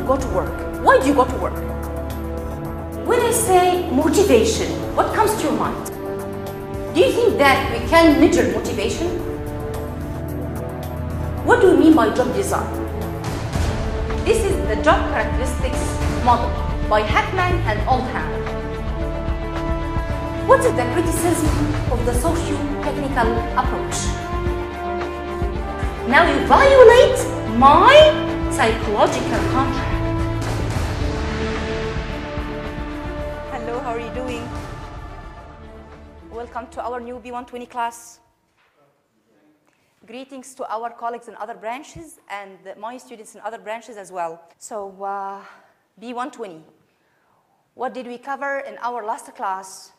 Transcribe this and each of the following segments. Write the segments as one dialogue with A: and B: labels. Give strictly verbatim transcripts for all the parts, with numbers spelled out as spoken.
A: go to work? Why do you go to work? When I say motivation, what comes to your mind? Do you think that we can measure motivation? What do we mean by job design? This is the job characteristics model by Hackman and Oldham. What is the criticism of the socio-technical approach? Now you violate my psychological contract. Hello, how are you doing? Welcome to our new B one twenty class. Greetings to our colleagues in other branches and my students in other branches as well. So, uh, B one twenty. What did we cover in our last class?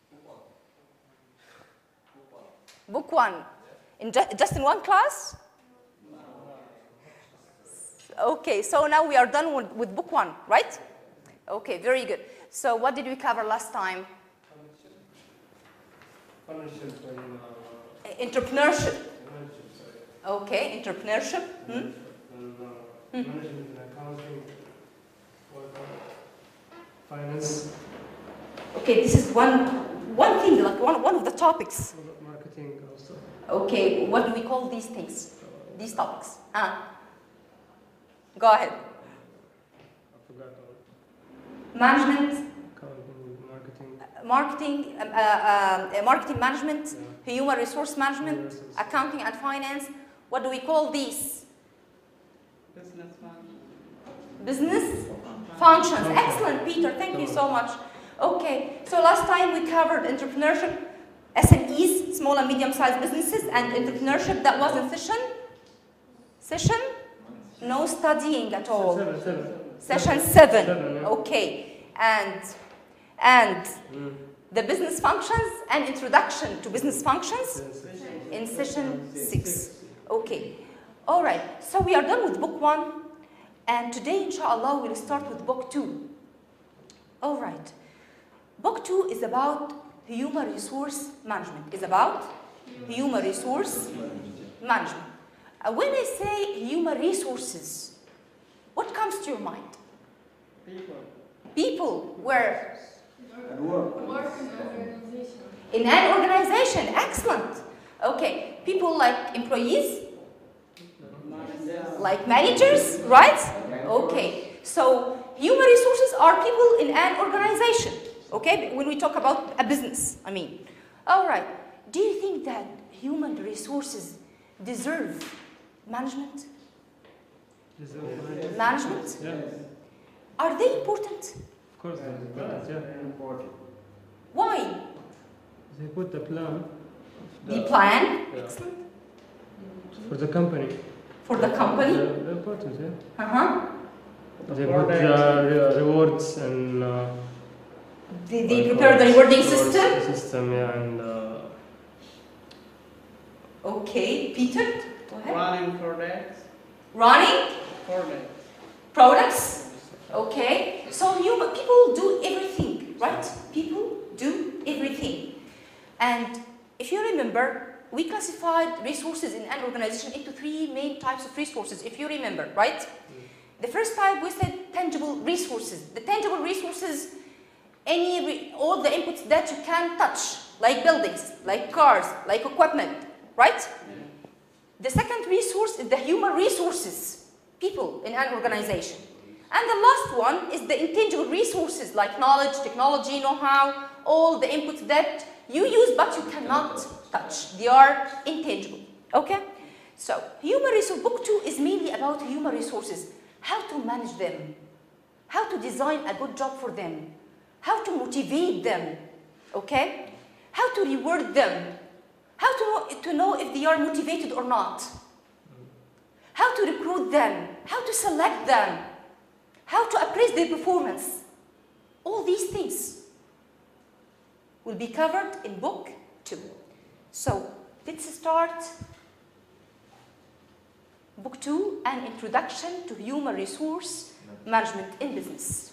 A: Book one. In ju just in one class? Okay, so now we are done with, with book one, right? Okay, very good. So what did we cover last time? Entrepreneurship. Okay, entrepreneurship. Hmm? Hmm.
B: Finance.
A: Okay, this is one one thing, like one one of the topics.
B: Marketing also.
A: Okay, what do we call these things? These topics. Ah. Go ahead.
B: I forgot all.
A: Management.
B: Accounting, marketing.
A: Uh, marketing, uh, uh, uh, marketing management,
B: Yeah.
A: human resource management,
B: Human resource.
A: accounting and finance. What do we call these?
C: Business function.
A: Business functions. Excellent, Peter. Thank you so much. Okay, so last time we covered entrepreneurship, S M Es, small and medium-sized businesses, and entrepreneurship. That was in session? Session? No studying at all.
B: Seven, seven.
A: Session seven.
B: Seven, yeah.
A: Okay, and and
B: Mm.
A: the business functions and introduction to business functions
B: Yes.
A: in session six. Okay, all right. So we are done with book one, and today, inshallah, we'll start with book two. All right. Book two is about human resource management. Is about human resource management. Uh, when I say human resources, what comes to your mind?
C: People.
A: People, where?
C: Work.
D: Work in an organization.
A: In an organization. Excellent. Okay, people like employees, like managers, right? Okay, so human resources are people in an organization. Okay, when we talk about a business, I mean. All right, do you think that human resources deserve management?
B: Deserve.
A: Management?
B: Yeah.
A: Are they important?
B: Of course, they're important, yeah.
C: Important.
A: Why?
B: They put the plan.
A: The plan,
B: Yeah.
A: excellent,
B: For the company.
A: for the company.
B: They're, they're important, yeah.
A: Uh-huh.
B: They put the re rewards and. Uh,
A: They, they prepare the rewarding
B: rewards
A: system.
B: System, yeah, and. Uh,
A: Okay, Peter, go ahead.
C: Running products.
A: Running
C: Products.
A: products. Okay, so human people do everything, right? People do everything. And if you remember, we classified resources in an organization into three main types of resources, if you remember, right? Mm. The first type we said tangible resources. The tangible resources, any re all the inputs that you can touch, like buildings, like cars, like equipment, right? Mm. The second resource is the human resources, people in an organization. And the last one is the intangible resources like knowledge, technology, know-how, all the inputs that you use but you cannot touch. They are intangible. Okay? So, human resource, book two is mainly about human resources. How to manage them. How to design a good job for them. How to motivate them. Okay? How to reward them. How to know, to know if they are motivated or not. How to recruit them. How to select them. How to appraise their performance. All these things will be covered in book two. So let's start book two, an introduction to human resource management in business.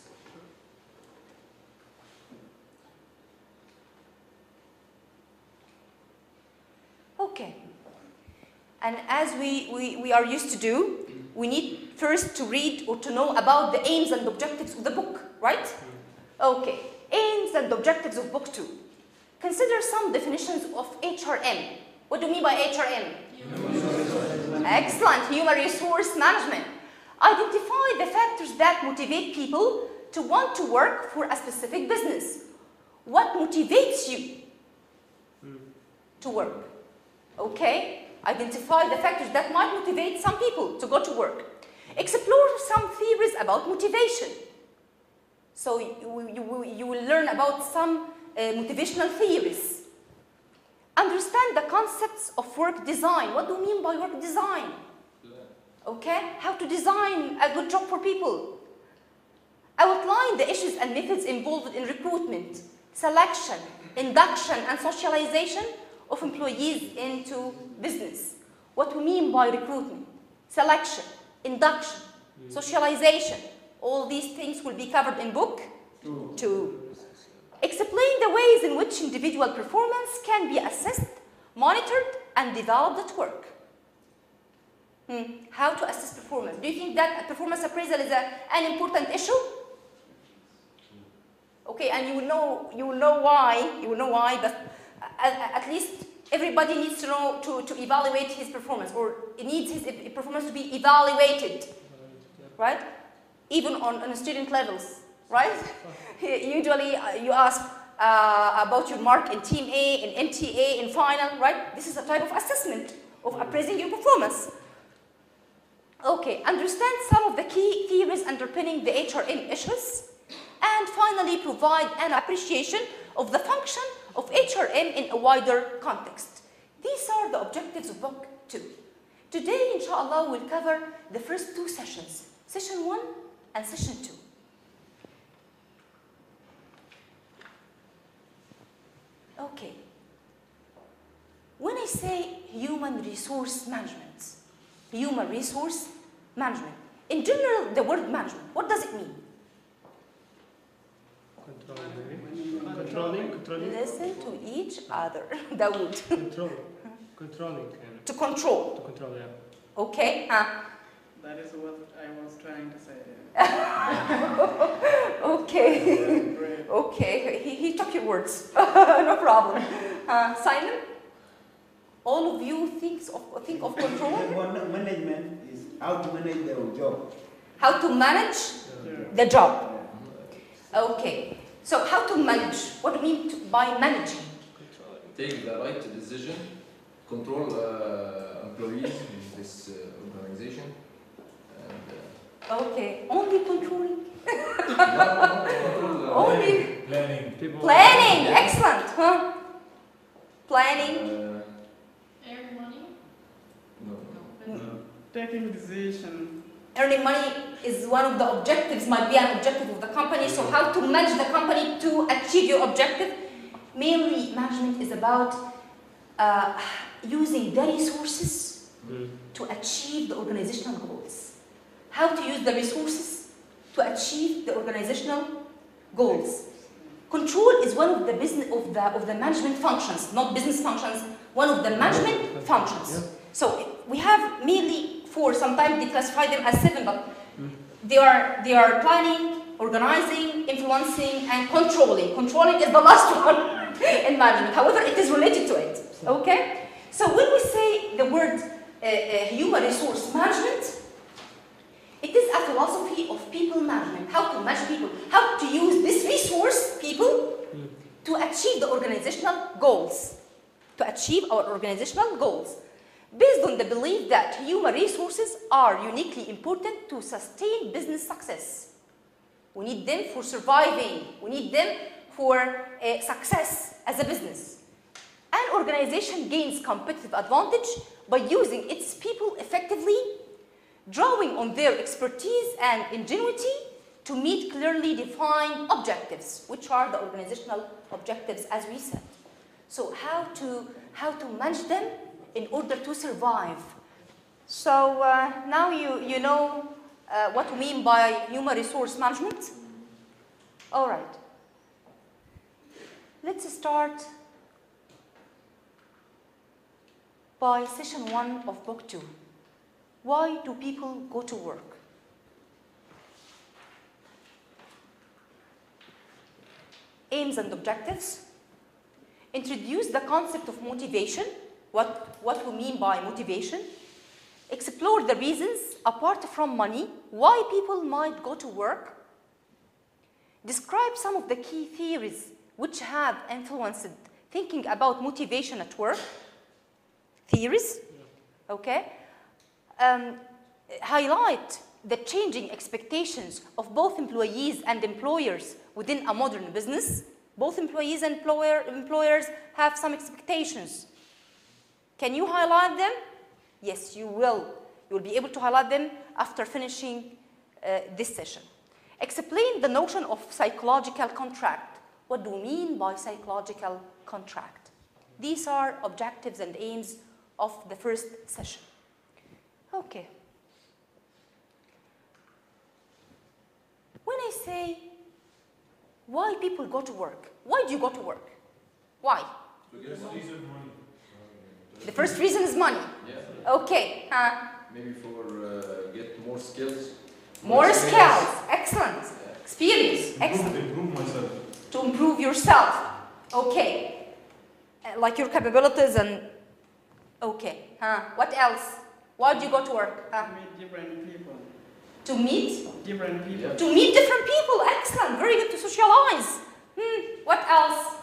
A: Okay. And as we, we, we are used to do, we need first to read or to know about the aims and objectives of the book, right? Okay, aims and objectives of book two. Consider some definitions of H R M. What do you mean by H R M? Excellent, human resource management. Identify the factors that motivate people to want to work for a specific business. What motivates you to work? Okay, identify the factors that might motivate some people to go to work. Explore some theories about motivation. So you, you, you will learn about some uh, motivational theories. Understand the concepts of work design. What do you mean by work design? Okay, how to design a good job for people. Outline the issues and methods involved in recruitment, selection, induction, and socialization of employees into business. What do we mean by recruitment, selection, induction, socialization? All these things will be covered in book two. two. Explain the ways in which individual performance can be assessed, monitored, and developed at work. Hmm. How to assess performance? Do you think that performance appraisal is a, an important issue? Okay, and you will know you will know why. You will know why, but at, at least everybody needs to know to, to evaluate his performance, or it needs his performance to be evaluated, right? Even on, on student levels, right? Usually uh, you ask uh, about your mark in Team A, in M T A, in final, right? This is a type of assessment of appraising your performance. Okay, understand some of the key theories underpinning the H R M issues, and finally provide an appreciation of the function of H R M in a wider context. These are the objectives of book two. Today, inshallah, we'll cover the first two sessions, session one and session two. Okay. When I say human resource management, human resource management, in general, the word management, what does it mean?
B: Controlling. Controlling. Controlling.
A: Listen to each other. Dawood.
B: Control. Controlling. Yeah.
A: To control.
B: To control, yeah.
A: Okay. Huh?
C: That is what I was trying to say.
A: Okay.
C: Great.
A: Okay. He, he took your words. No problem. Uh, Simon? All of you thinks of, think of control?
D: Management is how to manage their job.
A: How to manage
C: Yeah.
A: the job. Okay. So how to manage? What do you mean to, by managing?
E: Take the right decision, control uh, employees in this uh, organization. And, uh,
A: Okay. Only controlling?
E: no, no, control, uh,
A: Only
F: Planning.
B: People.
A: planning. Excellent. Huh? Planning.
E: uh,
G: Earn money?
E: no, no.
C: Taking decision.
A: Earning money is one of the objectives, might be an objective of the company. So how to manage the company to achieve your objective? Mainly, management is about uh, using the resources
B: Mm.
A: to achieve the organizational goals. How to use the resources to achieve the organizational goals. Control is one of the business of the of the management functions, not business functions. One of the management functions.
B: Yeah.
A: So we have mainly four. Sometimes they classify them as seven, but they are they are planning, organizing, influencing, and controlling. Controlling is the last one in management. However, it is related to it. Okay. So when we say the word uh, uh, human resource management, it is a philosophy of people management. How to manage people. How to use this resource, people, to achieve the organizational goals. To achieve our organizational goals. Based on the belief that human resources are uniquely important to sustain business success. We need them for surviving. We need them for uh, success as a business. An organization gains competitive advantage by using its people effectively, drawing on their expertise and ingenuity to meet clearly defined objectives, which are the organizational objectives, as we said. So how to, how to manage them in order to survive. So uh, now you, you know uh, what we mean by human resource management. All right. Let's start by session one of book two. Why do people go to work? aims and objectives. Introduce the concept of motivation, what, what we mean by motivation. Explore the reasons, apart from money, why people might go to work. Describe some of the key theories which have influenced thinking about motivation at work. Theories, okay? Um, highlight the changing expectations of both employees and employers within a modern business. Both employees and employer, employers have some expectations. Can you highlight them? Yes, you will. You will be able to highlight them after finishing uh, this session. Explain the notion of psychological contract. What do we mean by psychological contract? These are objectives and aims of the first session. Okay. When I say, why people go to work? Why do you go to work? Why? The first reason is money.
E: Yeah.
A: Okay. Uh,
E: Maybe for uh, get more skills.
A: more
E: experience.
A: skills. Excellent.
E: Yeah.
A: Experience. Excellent.
B: Improve myself.
A: To improve yourself. Okay. Uh, like your capabilities and... Okay. Huh. What else? Why do you go to work? Huh.
C: Meet different people.
A: To meet?
C: Different people.
E: Yeah.
A: To meet different people. Excellent. Very good. To socialize. Hmm. What else?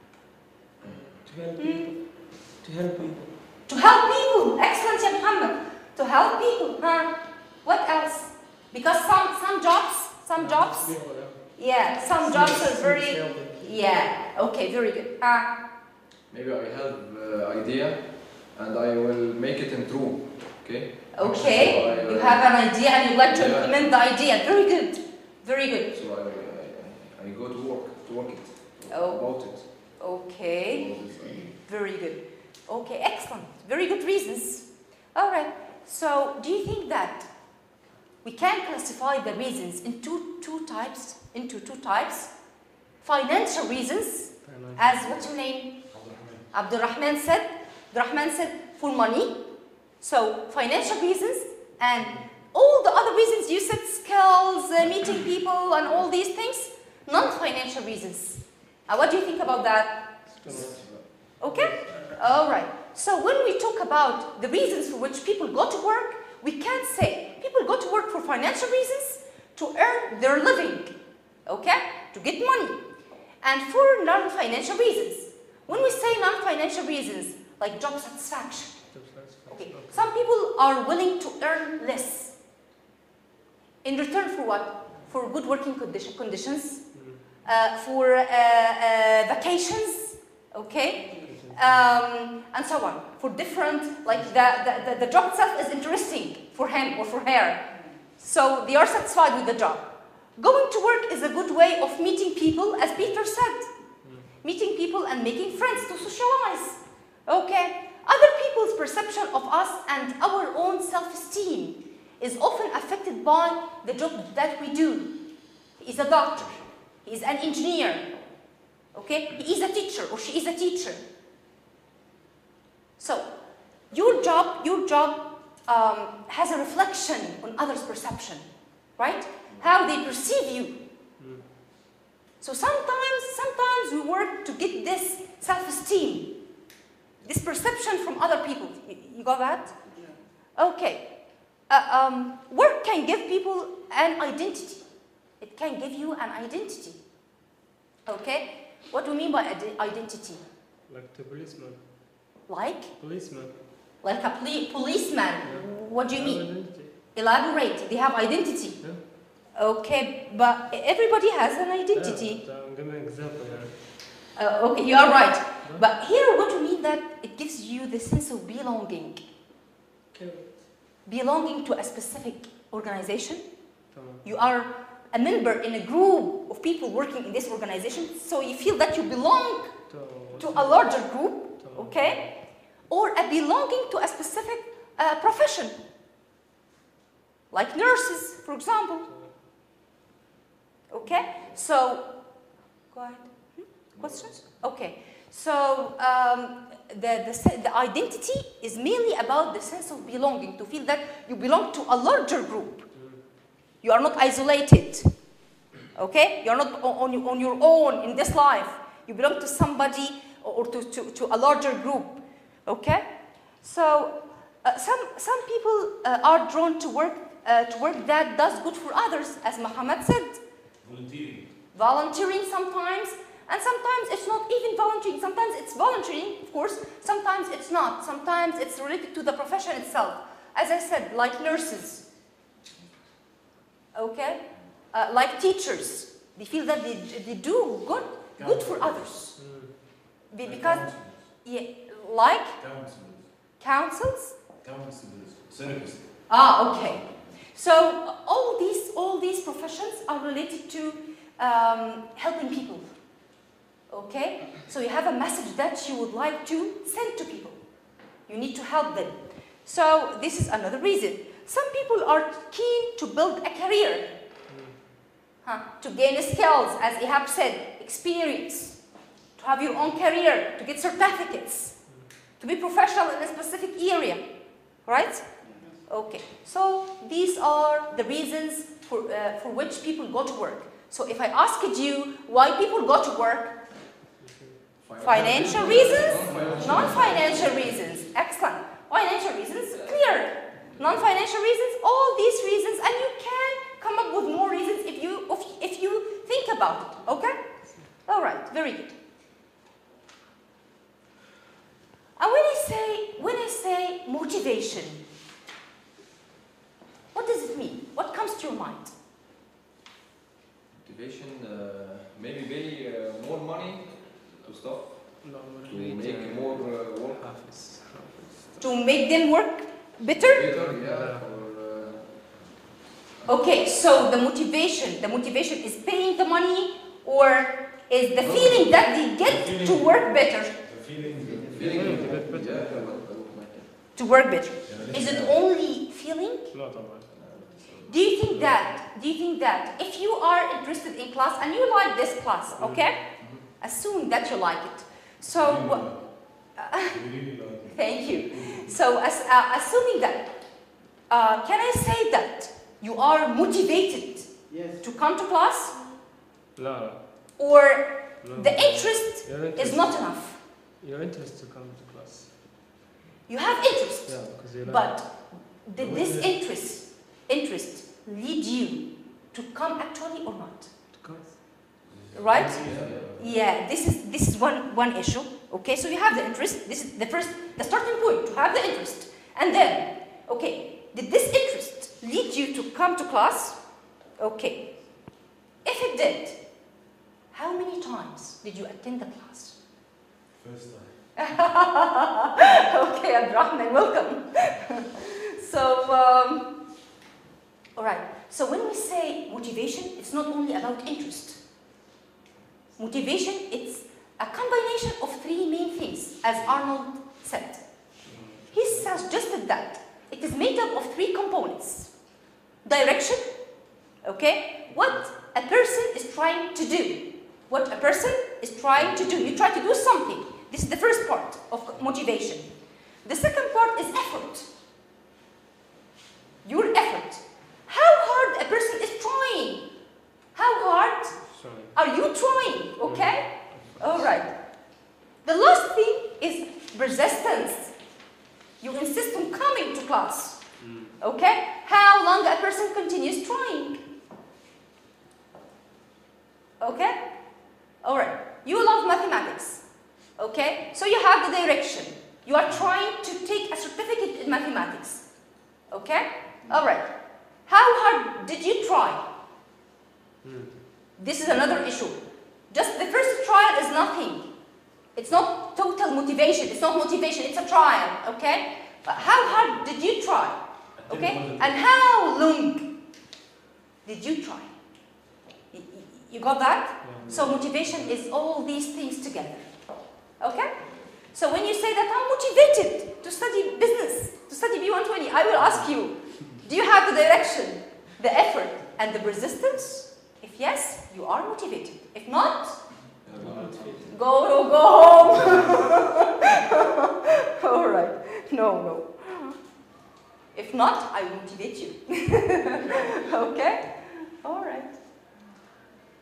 F: To help
A: Hmm.
F: people. To help people.
A: To help people. Excellent, Ya Muhammad. To help people. Huh. What else? Because some, some jobs, some jobs, yeah, some jobs are very, yeah, okay, very good. Uh,
E: Maybe I have uh, idea and I will make it in true. Okay.
A: okay,
E: So I, uh,
A: you have an idea and you'd like to
E: yeah.
A: implement the idea. Very good, very good.
E: So I, I, I go to work to work it.
A: Oh.
E: About it.
A: Okay,
E: About it, I-
A: very good. Okay, excellent. Very good reasons. All right, so do you think that we can classify the reasons into two types, into two types? Financial reasons, as what's your name? Abdurrahman said. Abdurrahman said for money. So financial reasons and all the other reasons you said, skills, uh, meeting people and all these things, non-financial reasons. Uh, what do you think about that? Okay? All right. So when we talk about the reasons for which people go to work, we can say people go to work for financial reasons, to earn their living, okay? To get money. And for non-financial reasons. When we say non-financial reasons, like job satisfaction, okay, some people are willing to earn less. In return for what? For good working condition, conditions, uh, for uh, uh, vacations, okay? Um, and so on, for different, like the, the, the, the job itself is interesting for him or for her. So they are satisfied with the job. Going to work is a good way of meeting people, as Peter said. Meeting people and making friends to socialize. Okay? Other people's perception of us and our own self-esteem is often affected by the job that we do. He is a doctor. He is an engineer. Okay? He is a teacher or she is a teacher. So, your job, your job um, has a reflection on others' perception, right? How they perceive you. So sometimes, sometimes we work to get this self-esteem, this perception from other people. You, you got that?
C: Yeah.
A: Okay. Uh, um, work can give people an identity. It can give you an identity. Okay? What do we mean by ide- identity?
B: Like the policeman.
A: Like?
B: Policeman.
A: Like a poli- policeman.
B: Yeah.
A: What do you mean?
B: Identity.
A: Elaborate. They have identity.
B: Yeah.
A: Okay, but everybody has an identity.
B: Yeah, I'm giving an example. Yeah.
A: Uh, okay, you are right. But here, what you mean that it gives you the sense of belonging.
F: Okay.
A: Belonging to a specific organization.
B: Tamam.
A: You are a member in a group of people working in this organization, so you feel that you belong
B: To-
A: to a larger group,
B: Tamam.
A: okay? Or a belonging to a specific uh, profession, like nurses, for example. Okay, so, go ahead. Hmm? Questions? Okay, so um, the, the, se- the identity is mainly about the sense of belonging, to feel that you belong to a larger group. You are not isolated. Okay? You're not on, on, on your own in this life. You belong to somebody or to, to, to a larger group. Okay? So uh, some, some people uh, are drawn to work, uh, to work that does good for others, as Muhammad said.
G: Volunteering.
A: Volunteering sometimes, and sometimes it's not even volunteering. Sometimes it's volunteering, of course. Sometimes it's not. Sometimes it's related to the profession itself. As I said, like nurses. Okay? Uh, like teachers. They feel that they, they do good, good for others. Be- Because, yeah, like
G: Counselors.
A: councils.
G: Counselors. Therapists.
A: Ah, okay. So all these all these professions are related to um, helping people. Okay. So you have a message that you would like to send to people. You need to help them. So this is another reason. Some people are keen to build a career, huh? To gain skills, as Ihab said, experience, to have your own career, to get certificates, to be professional in a specific area, right? Okay, so these are the reasons for, uh, for which people go to work. So if I asked you why people go to work, financial reasons, non-financial reasons, excellent. Financial reasons, clear. Non-financial reasons, all these reasons, and you can come up with more reasons if you, if, if you think about it, okay? All right, very good. And when I say, when I say motivation, what does it mean? What comes to your mind?
E: Motivation, uh, maybe pay uh, more money to stuff, to make more uh, work
A: To make them work better?
E: better, yeah. Or, uh,
A: Okay, so the motivation, the motivation is paying the money, or is the feeling that they get to work better?
G: The feeling.
E: feeling
B: get better.
E: yeah, but- but-
A: To work better. Is it only feeling?
B: لا طبعا.
A: Do you think that, do you think that if you are interested in class and you like this class, okay? Assume that you like it. So, what?
G: We really like it.
A: Thank you. So, as, uh, assuming that, uh, can I say that you are motivated
D: Yes.
A: to come to class,
B: لا.
A: or
B: No.
A: the interest
B: Your
A: is
B: interest.
A: not enough?
B: Your interest to come to class.
A: You have interest,
B: Yeah, because you like.
A: but did this interest, interest lead you to come actually or not?
B: to come.
A: Right?
E: Yeah.
A: Yeah, this is this is one one issue. Okay, so you have the interest. This is the first, the starting point, to have the interest. And then, okay, did this interest lead you to come to class? Okay. If it did, how many times did you attend the class?
G: First time.
A: Okay, Abdurrahman, welcome. So, um, all right. So when we say motivation, it's not only about interest. Motivation, it's a combination of three main things, as Arnold said. He suggested that it is made up of three components. Direction, okay? What a person is trying to do. What a person is trying to do. You try to do something. This is the first part of motivation. The second part is effort. Your effort. How hard a person is trying. How hard
B: Sorry.
A: are you trying? Okay? All right. The last thing is persistence. You insist on coming to class. Okay? How long a person continues trying. Okay? All right. You love mathematics. Okay? So you have the direction. You are trying to take a certificate in mathematics. Okay? All right. How hard did you try? This is another issue. Just the first trial is nothing. It's not total motivation. It's not motivation. It's a trial. Okay? But how hard did you try? Okay? And how long did you try? Y- y- You got that? So motivation is all these things together. Okay? So when you say that I'm motivated to study business, to study B one twenty, I will ask you, do you have the direction, the effort, and the persistence? If yes, you are motivated. If not, go, go, go home. All right. No, no. If not, I will motivate you. Okay? All right.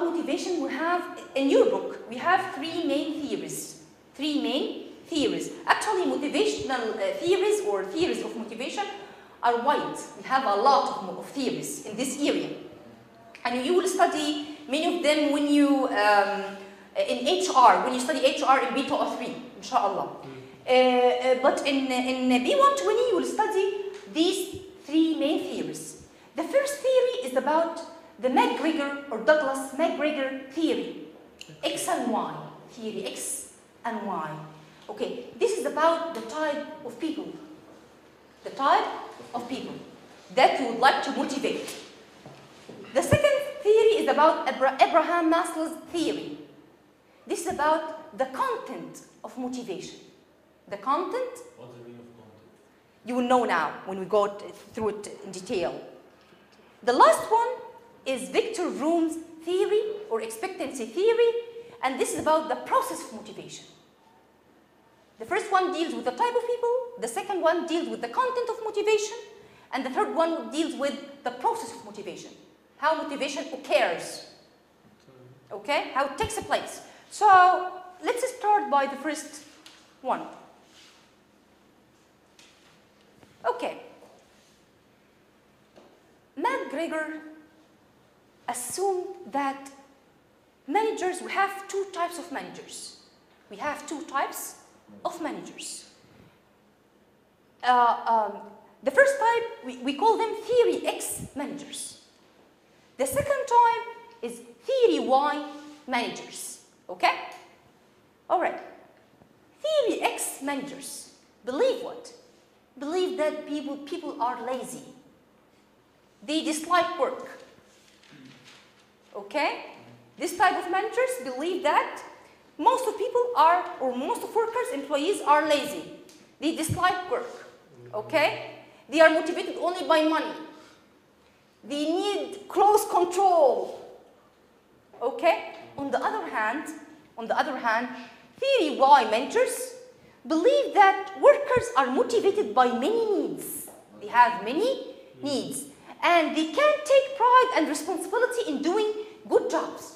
A: motivation, we have, in your book, we have three main theories. Three main theories. Actually, motivational uh, theories or theories of motivation are wide. We have a lot of, of theories in this area. And you will study many of them when you, um, in H R, when you study H R in B two oh three, inshallah. Mm. Uh, uh, but in, in B one twenty, you will study these three main theories. The first theory is about the McGregor or Douglas McGregor theory, X and Y, theory X and Y. Okay, this is about the type of people, the type of people that you would like to motivate. The second theory is about Abra Abraham Maslow's theory. This is about the content of motivation. The content,
G: What's the meaning of content?
A: you will know now when we go through it in detail. The last one is Victor Vroom's theory or expectancy theory, and this is about the process of motivation. The first one deals with the type of people, the second one deals with the content of motivation, and the third one deals with the process of motivation, how motivation occurs, okay, how it takes place. So let's start by the first one. Okay. McGregor assumed that managers, we have two types of managers. We have two types of managers. Uh, um, the first type, we, we call them theory X managers. The second type is theory Y managers, okay? All right. Theory X managers believe what? Believe that people, people are lazy. They dislike work, okay? This type of managers believe that most of people are, or most of workers, employees are lazy. They dislike work, okay? They are motivated only by money. They need close control, okay? On the other hand, on the other hand, theory Y managers believe that workers are motivated by many needs. They have many needs, and they can take pride and responsibility in doing good jobs,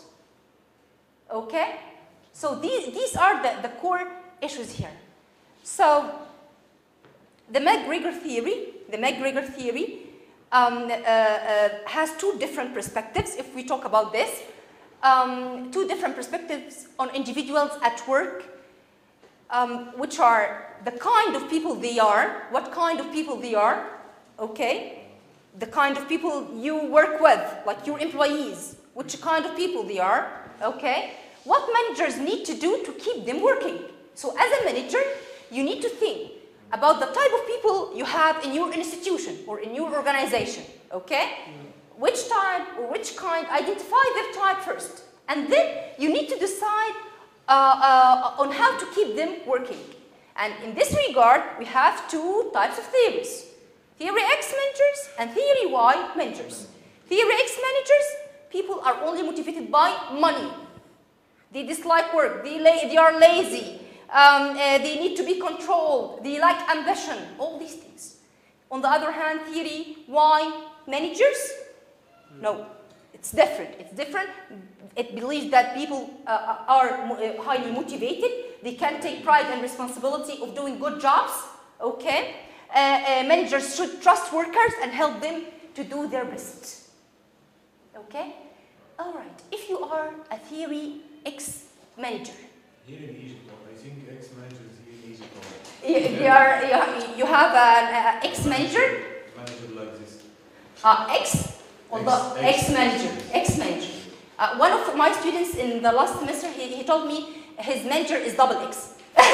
A: okay? So these, these are the, the core issues here. So the McGregor theory, the McGregor theory um, uh, uh, has two different perspectives if we talk about this. Um, two different perspectives on individuals at work, um, which are the kind of people they are, what kind of people they are, okay? The kind of people you work with, like your employees, which kind of people they are, okay? What managers need to do to keep them working. So as a manager, you need to think about the type of people you have in your institution or in your organization, okay? Mm. Which type or which kind, identify their type first. And then you need to decide uh, uh, on how to keep them working. And in this regard, we have two types of theories. Theory X managers and Theory Y managers. Theory X managers, people are only motivated by money. They dislike work, they, la they are lazy, um, uh, they need to be controlled, they like ambition, all these things. On the other hand, Theory Y managers, no, it's different, it's different. It believes that people uh, are uh, highly motivated, they can take pride and responsibility of doing good jobs, okay? Uh, uh, managers should trust workers and help them to do their best, okay? All right, if you are a Theory X manager.
G: Here in Egypt, I think X managers here in Egypt are
A: You, you, are, you, you have an uh, X manager?
G: manager like this.
A: Uh, X? Although, X, X manager, X manager. Uh, one of my students in the last semester, he, he told me his manager is double X.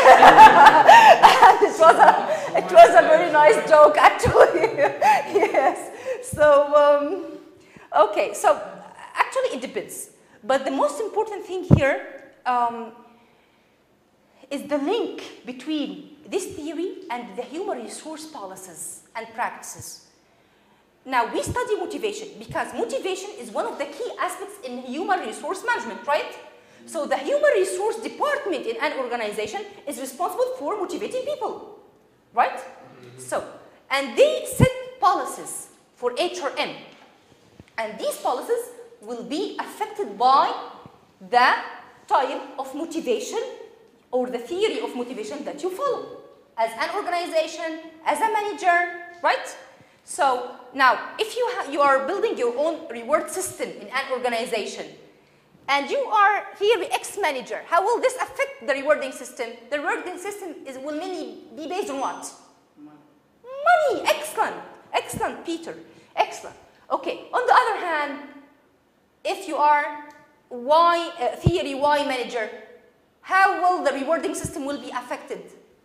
A: it, was a, it was a very nice joke, actually. Yes. So, um, okay, so actually it depends. But the most important thing here um, is the link between this theory and the human resource policies and practices. Now, we study motivation because motivation is one of the key aspects in human resource management, right? So the human resource department in an organization is responsible for motivating people, right? So, and they set policies for H R M. And these policies will be affected by the type of motivation or the theory of motivation that you follow as an organization, as a manager, right? So now, if you, you are building your own reward system in an organization, and you are theory X manager, how will this affect the rewarding system? The rewarding system is, will mainly be based on what? Money. Excellent. Excellent, Peter. Excellent. Okay. On the other hand, if you are Y, uh, theory Y manager, how will the rewarding system will be affected?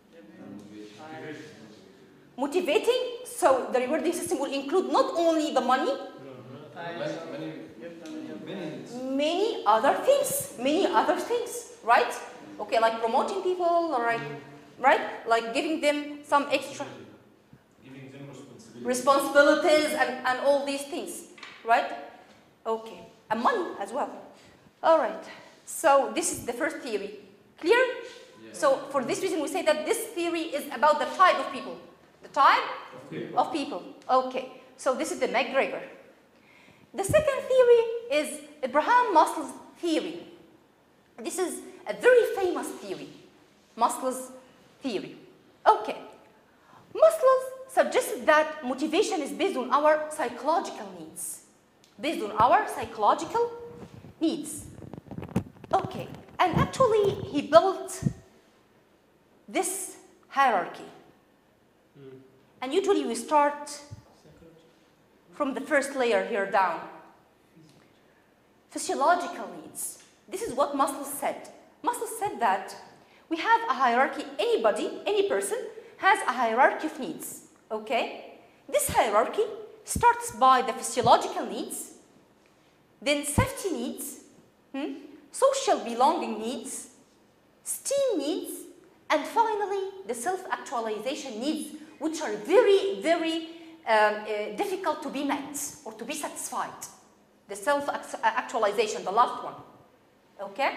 A: Motivating. So the rewarding system will include not only the money,
E: Many, many,
A: many other things, many other things, right? Okay, like promoting people, or like, right? Like giving them some extra
G: Giving them responsibility.
A: responsibilities and, and all these things, right? Okay, and money as well. All right, so this is the first theory. Clear?
E: Yeah.
A: So for this reason, we say that this theory is about the type of people. The type
G: Okay.
A: of people. Okay, so this is the McGregor. The second theory is Abraham Maslow's theory. This is a very famous theory, Maslow's theory. Okay, Maslow suggested that motivation is based on our psychological needs. Based on our psychological needs. Okay, and actually he built this hierarchy. And usually we start from the first layer here down. Physiological needs. This is what Maslow said. Maslow said that we have a hierarchy, anybody, any person has a hierarchy of needs, okay? This hierarchy starts by the physiological needs, then safety needs, hmm, social belonging needs, esteem needs, and finally the self-actualization needs, which are very, very Um, uh, difficult to be met or to be satisfied. The self-actualization, the last one. Okay?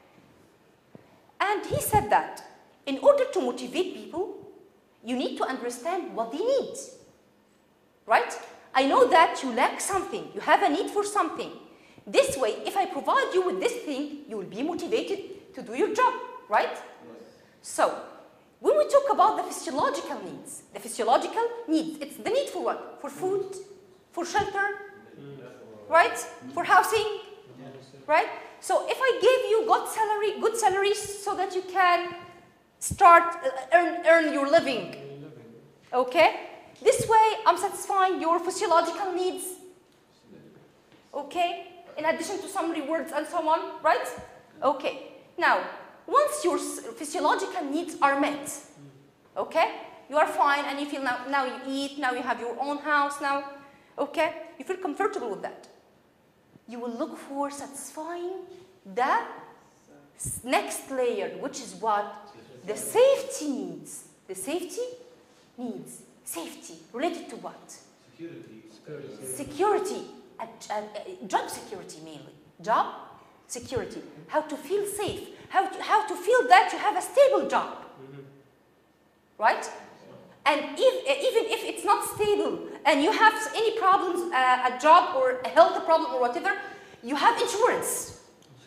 A: And he said that in order to motivate people, you need to understand what they need. Right? I know that you lack something. You have a need for something. This way, if I provide you with this thing, you will be motivated to do your job. Right? So, when we talk about the physiological needs, the physiological needs, it's the need for what? For food, for shelter, right? For housing, right? So if I give you good salary, good salaries so that you can start, uh, earn, earn your living, okay? This way, I'm satisfying your physiological needs, okay? In addition to some rewards and so on, right? Okay, now, once your physiological needs are met, okay, you are fine and you feel now, now you eat, now you have your own house, now, okay, you feel comfortable with that. You will look for satisfying the next layer, which is what? The safety needs. The safety needs. Safety, related to what?
G: Security.
A: Security, uh, uh, job security mainly. Job security, how to feel safe, how to, how to feel that you have a stable job, right? And if, even if it's not stable and you have any problems, uh, a job or a health problem or whatever, you have insurance.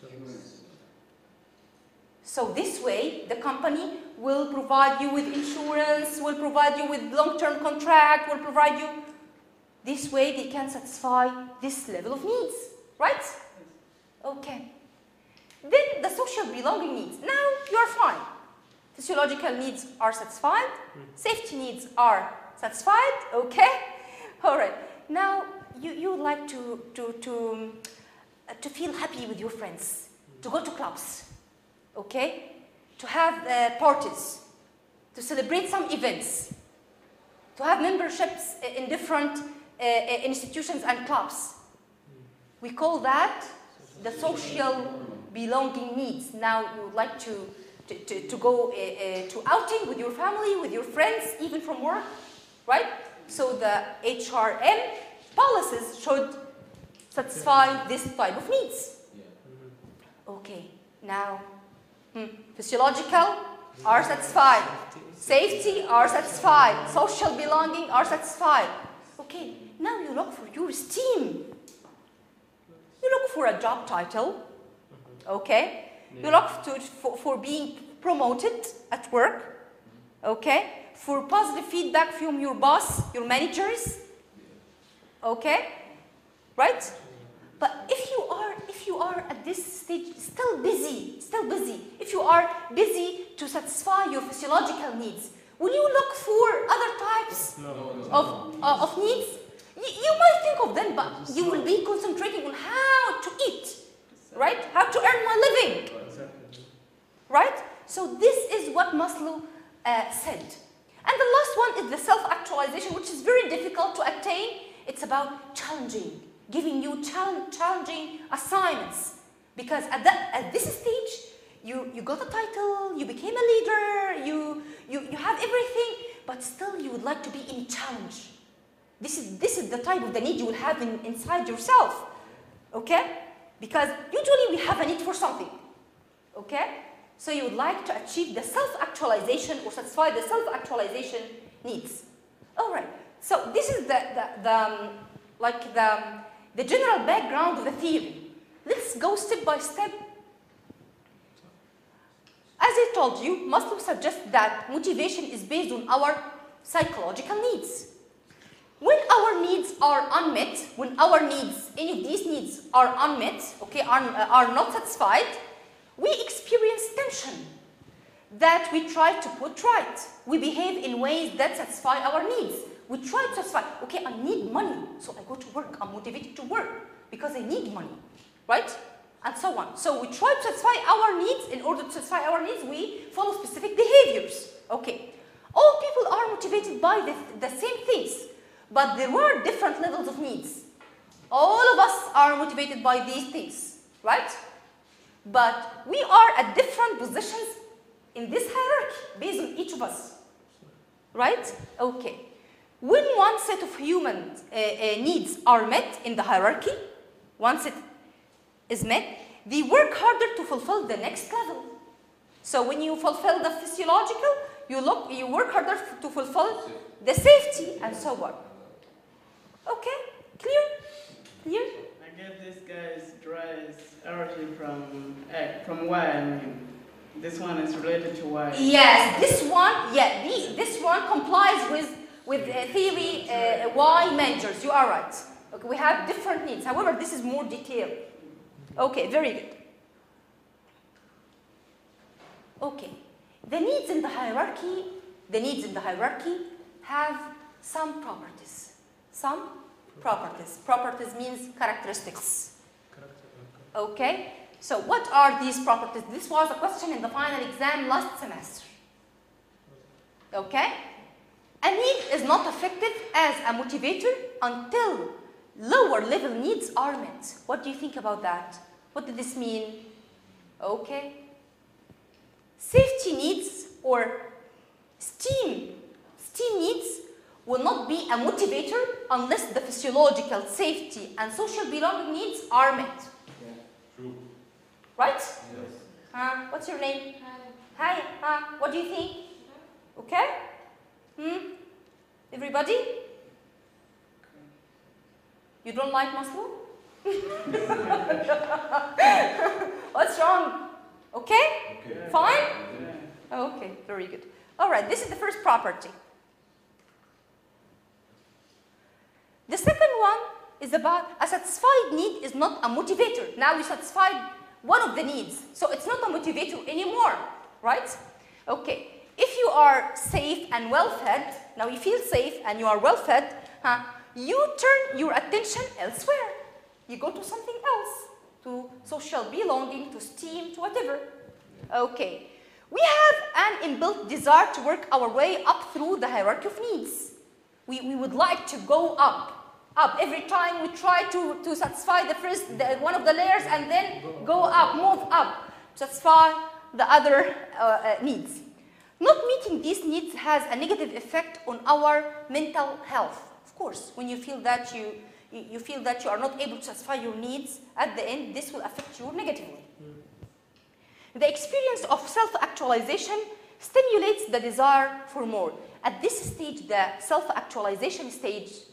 A: So this way, the company will provide you with insurance, will provide you with long-term contract, will provide you. This way, they can satisfy this level of needs, right? Okay. Then the social belonging needs. Now you are fine. Physiological needs are satisfied. Safety needs are satisfied. Okay. All right. Now you you would like to to to uh, to feel happy with your friends, to go to clubs, okay, to have uh, parties, to celebrate some events, to have memberships in different uh, institutions and clubs. We call that the social belonging needs. Now you would like to, to, to, to go uh, uh, to outing with your family, with your friends, even from work, right? So the H R M policies should satisfy this type of needs. Okay, now hmm, physiological are satisfied, safety are satisfied, social belonging are satisfied. Okay, now you look for your esteem. You look for a job title, okay? You look to, for, for being promoted at work, okay? For positive feedback from your boss, your managers, okay? Right? But if you are, if you are at this stage still busy, still busy, if you are busy to satisfy your physiological needs, will you look for other types of, uh, of needs? You, you might think of them, but you will be concentrating on how to eat, right? How to earn my living, right? So this is what Maslow uh, said. And the last one is the self-actualization, which is very difficult to attain. It's about challenging, giving you challenge, challenging assignments. Because at, that, at this stage, you, you got a title, you became a leader, you, you, you have everything, but still you would like to be in challenge. This is, this is the type of the need you will have in, inside yourself, okay? Because usually we have a need for something, okay? So you would like to achieve the self-actualization or satisfy the self-actualization needs. All right, so this is the, the, the um, like the, the general background of the theory. Let's go step by step. As I told you, Maslow suggests that motivation is based on our psychological needs. When our needs are unmet, when our needs, any of these needs are unmet, okay, are, are not satisfied, we experience tension that we try to put right. We behave in ways that satisfy our needs. We try to satisfy, okay, I need money, so I go to work. I'm motivated to work because I need money, right? And so on. So we try to satisfy our needs. In order to satisfy our needs, we follow specific behaviors. Okay. All people are motivated by the, the same things, but there were different levels of needs. All of us are motivated by these things, right? But we are at different positions in this hierarchy based on each of us, right? Okay. When one set of human uh, uh, needs are met in the hierarchy, one set is met, they work harder to fulfill the next level. So when you fulfill the physiological, you look, you work harder to fulfill the safety and so on. Okay, clear? Clear?
C: I get this guy's dries origin from X, from Y. I mean, this one is related to Y.
A: Yes, this one, yeah, the, this one complies with with uh, theory uh, Y managers. You are right. Okay, we have different needs. However, this is more detailed. Okay, very good. Okay, the needs in the hierarchy, the needs in the hierarchy have some properties. Some properties. Properties means characteristics. Okay, so what are these properties? This was a question in the final exam last semester. Okay, a need is not effective as a motivator until lower level needs are met. What do you think about that? What did this mean? Okay. Safety needs or STEAM, STEAM needs will not be a motivator unless the physiological, safety, and social belonging needs are met.
E: Yeah, true.
A: Right?
E: Yes.
A: Uh, what's your name? Hi. Hi. Uh, what do you think? Okay? Hmm? Everybody? You don't like Maslow? What's wrong? Okay?
E: Okay.
A: Fine?
C: Yeah.
A: Okay, very good. All right, this is the first property. The second one is about a satisfied need is not a motivator. Now we satisfied one of the needs, so it's not a motivator anymore, right? Okay, if you are safe and well-fed, now you feel safe and you are well-fed, huh, you turn your attention elsewhere. You go to something else, to social belonging, to STEAM, to whatever. Okay, we have an inbuilt desire to work our way up through the hierarchy of needs. We, we would like to go up, up. Every time we try to, to satisfy the first, the, one of the layers and then go up, move up, satisfy the other uh, uh, needs. Not meeting these needs has a negative effect on our mental health. Of course, when you feel that you, you, you feel that you are not able to satisfy your needs, at the end, this will affect you negatively. Mm. The experience of self-actualization stimulates the desire for more. At this stage, the self-actualization stage,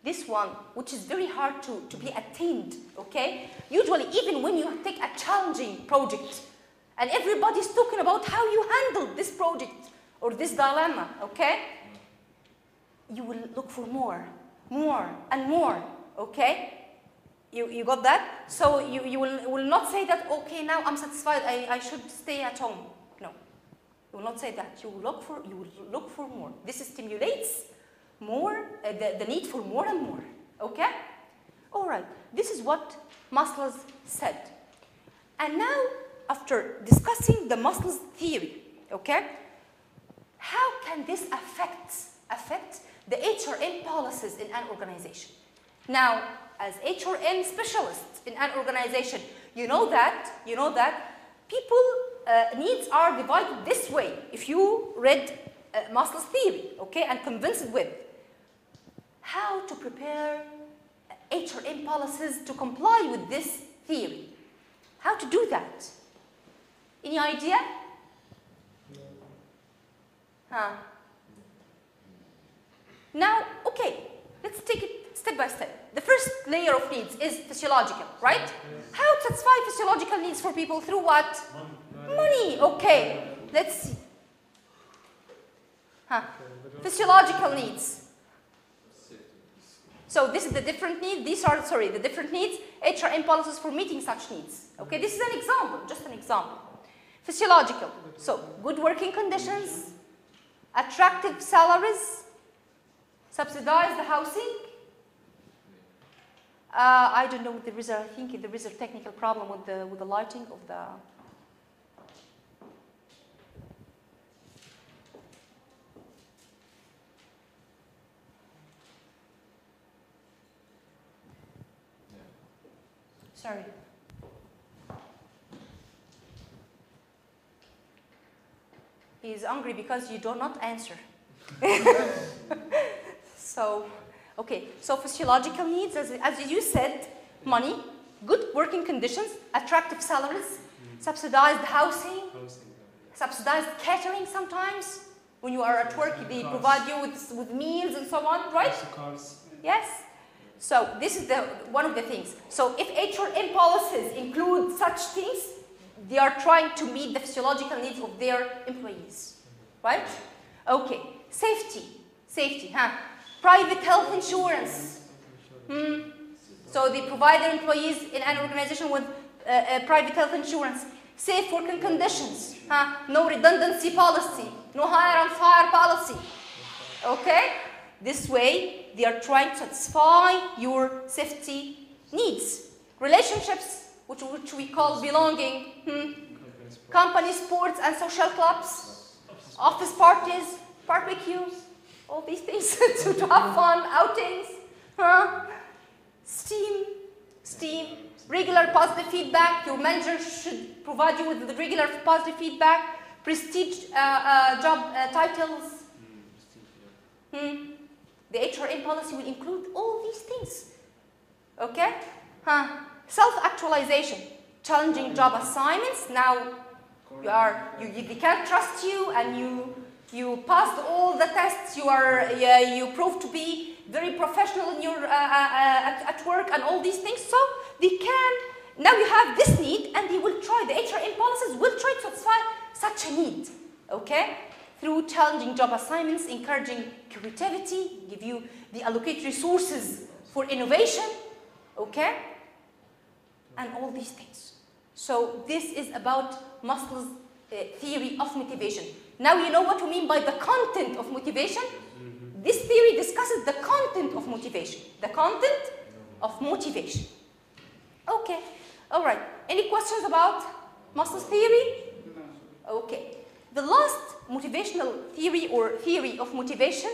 A: this one, which is very hard to, to be attained, okay? Usually, even when you take a challenging project, and everybody's talking about how you handled this project or this dilemma, okay? You will look for more, more, and more, okay? You, you got that? So you, you will, will not say that, okay, now I'm satisfied, I, I should stay at home. No, you will not say that. You will look for, you will look for more. This stimulates more, uh, the, the need for more and more, okay? All right, this is what Maslow's said. And now, after discussing the Maslow's theory, okay, how can this affect, affect the H R M policies in an organization? Now, as H R M specialists in an organization, you know that, you know that people uh, needs are divided this way. If you read uh, Maslow's theory, okay, and convinced with how to prepare H R M policies to comply with this theory. How to do that? Any idea? Huh. Now, okay, let's take it step by step. The first layer of needs is physiological, right? Yes. How to satisfy physiological needs for people through what? Money. Money. Okay, let's see. Huh. Physiological needs. So this is the different needs. These are, sorry, the different needs. H R M policies for meeting such needs. Okay, this is an example, just an example. Physiological. So good working conditions, attractive salaries, subsidize the housing. Uh, I don't know if there is a, I think there is a technical problem with the, with the lighting of the, sorry. He is angry because you do not answer. So, okay, so physiological needs, as, as you said, money, good working conditions, attractive salaries, mm. subsidized housing, housing, subsidized catering sometimes. When you are at work, they cars. provide you with, with meals and so on, right? Cars. Yes. So this is the, one of the things. So if H R M policies include such things, they are trying to meet the physiological needs of their employees, right? Okay, safety, safety, huh? Private health insurance. Hmm. So they provide their employees in an organization with uh, uh, private health insurance. Safe working conditions, huh? No redundancy policy, no hire and fire policy, okay? This way, they are trying to satisfy your safety needs. Relationships, which, which we call belonging, hmm? Company sports and social clubs, office parties, barbecues, all these things to, to have fun, outings, huh? Steam, steam, regular positive feedback. Your manager should provide you with the regular positive feedback, prestige uh, uh, job uh, titles. Hmm? The H R M policy will include all these things, okay? Huh? Self-actualization, challenging job assignments. Now you are, you, you, they can't trust you, and you you passed all the tests. You are, uh, you prove to be very professional in your uh, uh, at, at work and all these things. So they can. Now you have this need, and they will try. The H R M policies will try to satisfy such a need, okay? Through challenging job assignments, encouraging creativity, give you the allocate resources for innovation, okay? And all these things. So this is about Maslow's uh, theory of motivation. Now you know what we mean by the content of motivation? Mm-hmm. This theory discusses the content of motivation. The content of motivation. Okay, all right. Any questions about Maslow's theory? Okay. The last motivational theory or theory of motivation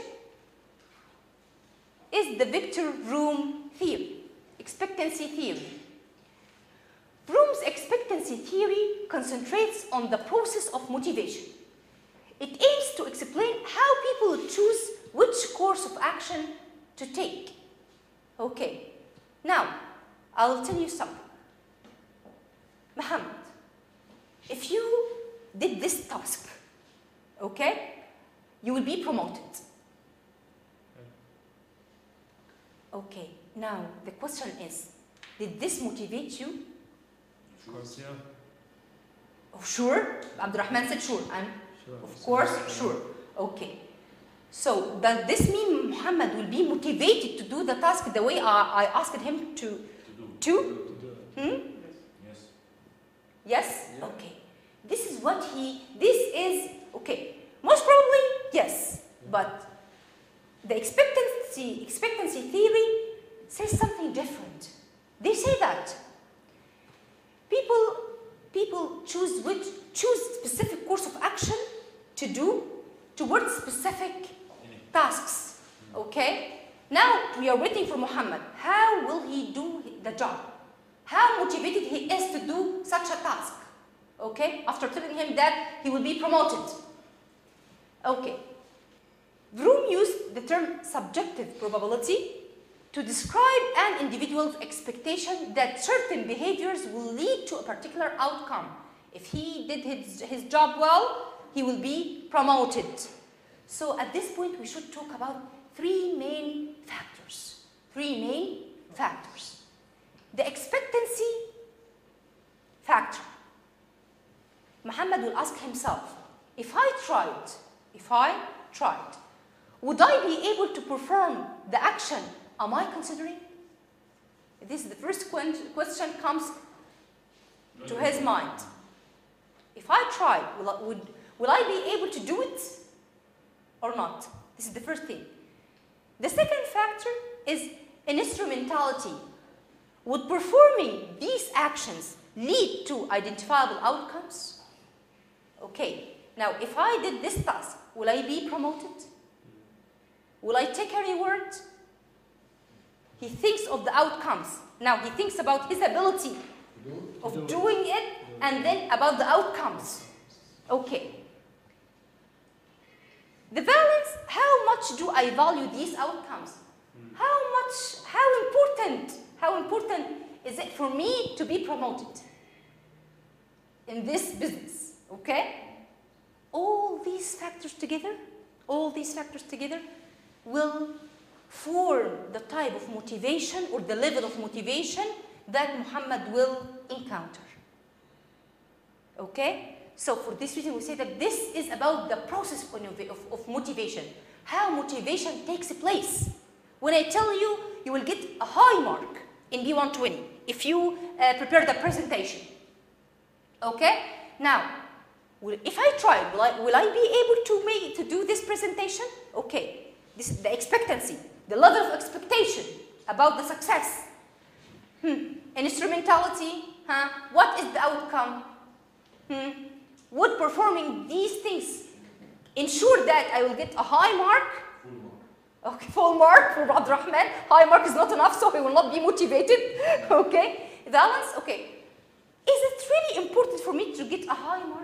A: is the Victor Room theory, expectancy theory. Room's expectancy theory concentrates on the process of motivation. It aims to explain how people choose which course of action to take. Okay, now I'll tell you something. Mohammed, if you did this task, okay, you will be promoted. Okay, now the question is, did this motivate you?
B: Of course, yeah.
A: Oh, sure? Abdurrahman said sure. And
B: Sure.
A: of course, sure. Okay. So does this mean Muhammad will be motivated to do the task the way I, I asked him to?
G: To
A: To?
G: do.
B: To do it.
A: Hmm?
G: Yes.
A: Yes?
E: Yeah.
A: Okay. This is what he, this is, okay. Most probably, yes. But the expectancy, expectancy theory says something different. They say that people, people choose which, choose specific course of action to do towards specific tasks. Okay? Now we are waiting for Muhammad. How will he do the job? How motivated he is to do such a task? Okay? After telling him that he will be promoted. Okay. Vroom used the term subjective probability to describe an individual's expectation that certain behaviors will lead to a particular outcome. If he did his, his job well, he will be promoted. So at this point, we should talk about three main factors. Three main factors. The expectancy factor. Muhammad will ask himself, if I tried, if I tried, would I be able to perform the action am I considering? This is the first question comes to his mind. If I tried, will I, would, will I be able to do it or not? This is the first thing. The second factor is an instrumentality. Would performing these actions lead to identifiable outcomes? Okay, now if I did this task, will I be promoted? Will I take a reward? He thinks of the outcomes. Now he thinks about his ability of doing it and then about the outcomes. Okay. The balance, how much do I value these outcomes? How much, how important, how important is it for me to be promoted in this business? Okay? All these factors together, all these factors together will form the type of motivation or the level of motivation that Muhammad will encounter. Okay? So for this reason, we say that this is about the process of, of, of motivation, how motivation takes place. When I tell you, you will get a high mark in B one twenty if you uh, prepare the presentation. Okay? Now, will, if I try, will I, will I be able to, make, to do this presentation? Okay. This is the expectancy, the level of expectation about the success. Hmm. Instrumentality, huh? What is the outcome? Hmm. Would performing these things ensure that I will get a high mark?
E: Full mark.
A: Okay, full mark for Abdurrahman. High mark is not enough, so he will not be motivated. Okay, balance. Okay, is it really important for me to get a high mark?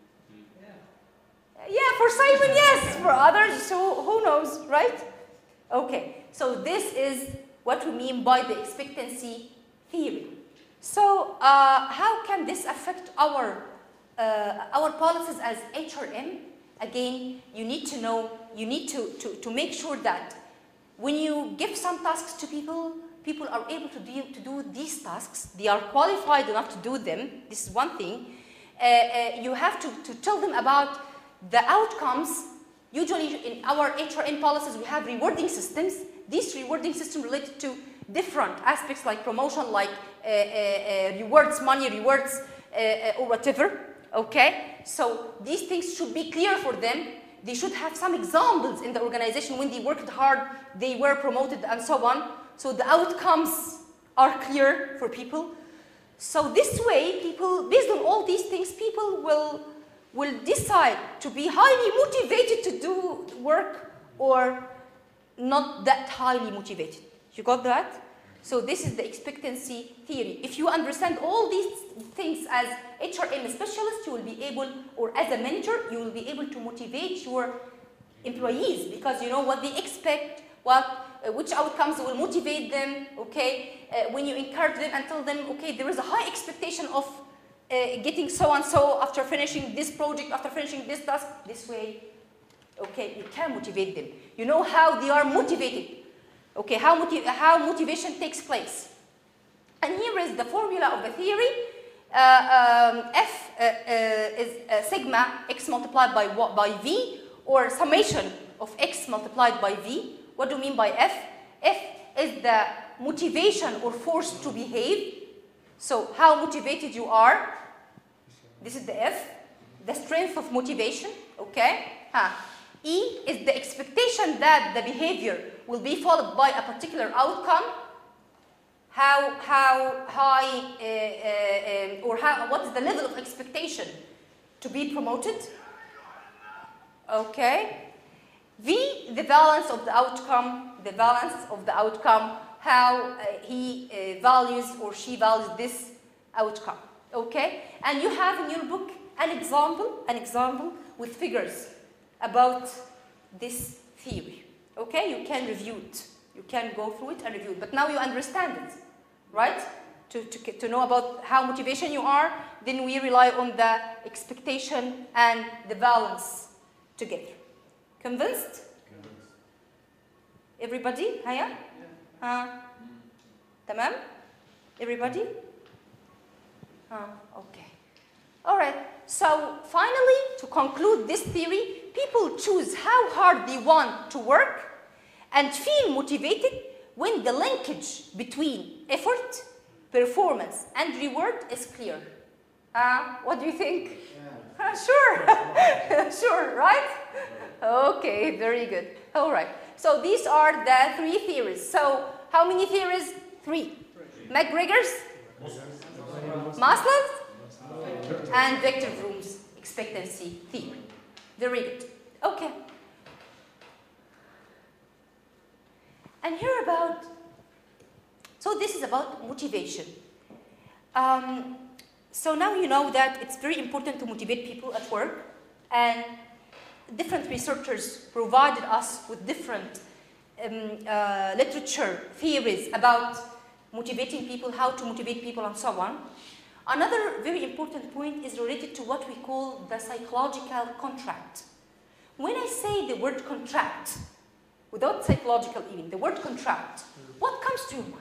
A: Yeah, for Simon, yes. For others, so who knows, right? Okay, so this is what we mean by the expectancy theory. So uh, how can this affect our, uh, our policies as H R M? Again, you need to know, you need to, to, to make sure that when you give some tasks to people, people are able to do, to do these tasks. They are qualified enough to do them. This is one thing. Uh, uh, you have to, to tell them about the outcomes. Usually in our H R M policies, we have rewarding systems. These rewarding systems related to different aspects like promotion, like uh, uh, uh, rewards, money rewards, uh, uh, or whatever, okay? So these things should be clear for them. They should have some examples in the organization when they worked hard, they were promoted and so on. So the outcomes are clear for people. So this way, people, based on all these things, people will will decide to be highly motivated to do work or not that highly motivated. You got that? So this is the expectancy theory. If you understand all these things as H R M specialist, you will be able, or as a manager, you will be able to motivate your employees because you know what they expect, what, uh, which outcomes will motivate them, okay? Uh, when you encourage them and tell them, okay, there is a high expectation of Uh, getting so-and-so after finishing this project, after finishing this task, this way, okay, you can motivate them. You know how they are motivated. Okay, how, motiv how motivation takes place. And here is the formula of the theory. Uh, um, F uh, uh, is uh, sigma x multiplied by, by V, or summation of x multiplied by V. What do you mean by F? F is the motivation or force to behave. So how motivated you are. This is the F. The strength of motivation. Okay? Huh. E is the expectation that the behavior will be followed by a particular outcome. How, how high uh, uh, uh, or how, what is the level of expectation to be promoted? Okay. V, the balance of the outcome, the balance of the outcome, how uh, he uh, values or she values this outcome. Okay. And you have in your book an example, an example with figures about this theory. Okay. You can review it. You can go through it and review it. But now you understand it. Right? To, to, to know about how motivation you are, then we rely on the expectation and the balance together. Convinced?
G: Convinced.
A: Everybody? Haya? Huh? Tamam? Everybody? Huh? Okay. All right. So finally, to conclude this theory, people choose how hard they want to work and feel motivated when the linkage between effort, performance, and reward is clear. Uh, what do you think?
D: Yeah.
A: Uh, sure, sure, right? Okay, very good. All right. So these are the three theories. So how many theories? Three. McGregor's, Maslow's, and Victor Vroom's expectancy theory. Very good. Okay. And here about, so this is about motivation. Um, so now you know that it's very important to motivate people at work, and different researchers provided us with different um, uh, literature, theories about motivating people, how to motivate people, and so on. Another very important point is related to what we call the psychological contract. When I say the word contract, without psychological even, the word contract, what comes to your mind?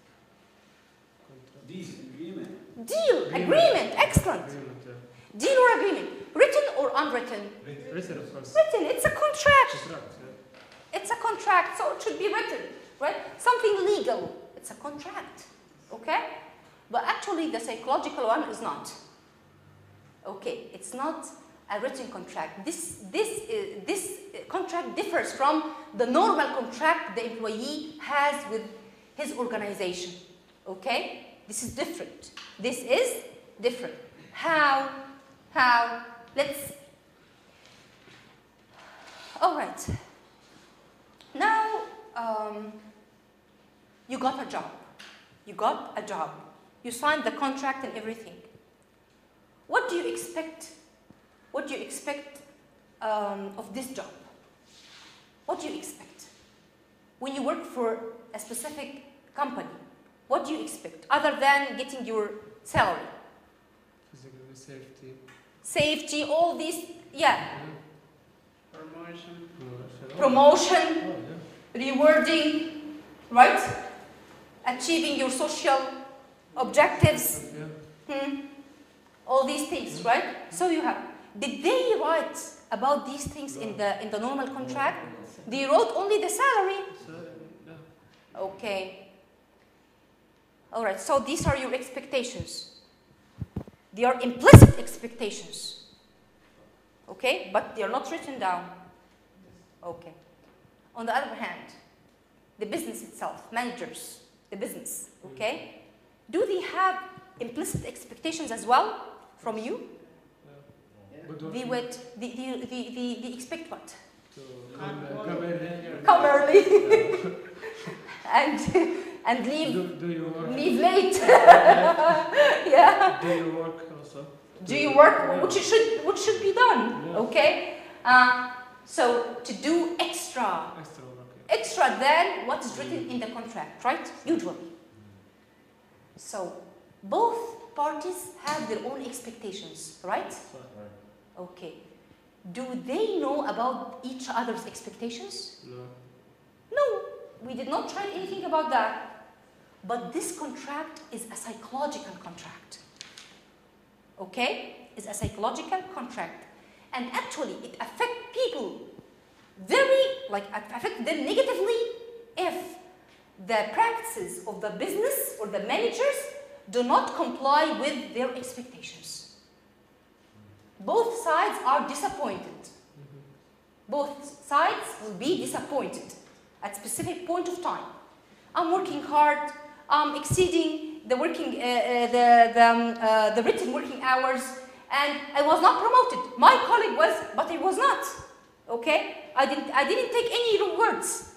D: Deal, agreement.
A: Deal, agreement, agreement. Excellent.
B: Agreement, yeah.
A: Deal or agreement, written or unwritten?
B: Written, of course.
A: Written, it's a contract.
B: Contract, yeah.
A: It's a contract, so it should be written, right? Something legal, it's a contract, okay? But actually the psychological one is not. Okay, it's not a written contract. This, this, is, this contract differs from the normal contract the employee has with his organization. Okay? This is different. This is different. How? How? Let's... All right. Now, um, you got a job. You got a job. You signed the contract and everything. What do you expect? What do you expect um, of this job? What do you expect? When you work for a specific company, what do you expect other than getting your salary?
B: Physical safety.
A: Safety, all these, yeah.
C: Promotion.
B: Promotion.
A: Promotion,
B: Oh, yeah.
A: rewarding, right? Achieving your social objectives,
B: Yeah.
A: hmm. all these things, right? So you have. Did they write about these things in the in the normal contract? They wrote only the salary.
B: So, yeah.
A: Okay. All right. So these are your expectations. They are implicit expectations. Okay, but they are not written down. Okay. On the other hand, the business itself, managers, the business, okay, do they have implicit expectations as well from you?
B: Good work.
A: They would, they, they, they, they, they expect what?
B: To come, uh, come early.
A: Come early and and leave
B: Do, do you work?
A: leave late. Yeah.
B: Do you work also?
A: Do you work? Which should which should be done?
B: Yeah.
A: Okay. Uh, so to do extra,
B: Extra work. Yeah.
A: extra than what is written in the contract, right? Usually. So both parties have their own expectations, right? Okay. Do they know about each other's expectations?
B: No.
A: No. we did not try anything about that. But this contract is a psychological contract. Okay? It's a psychological contract. And actually, it affects people very, like, affect them negatively if the practices of the business or the managers do not comply with their expectations. Both sides are disappointed. Both sides will be disappointed at a specific point of time. I'm working hard, I'm exceeding the working, uh, uh, the, the, um, uh, the written working hours, and I was not promoted. My colleague was, but I was not. Okay? I didn't, I didn't take any rewards.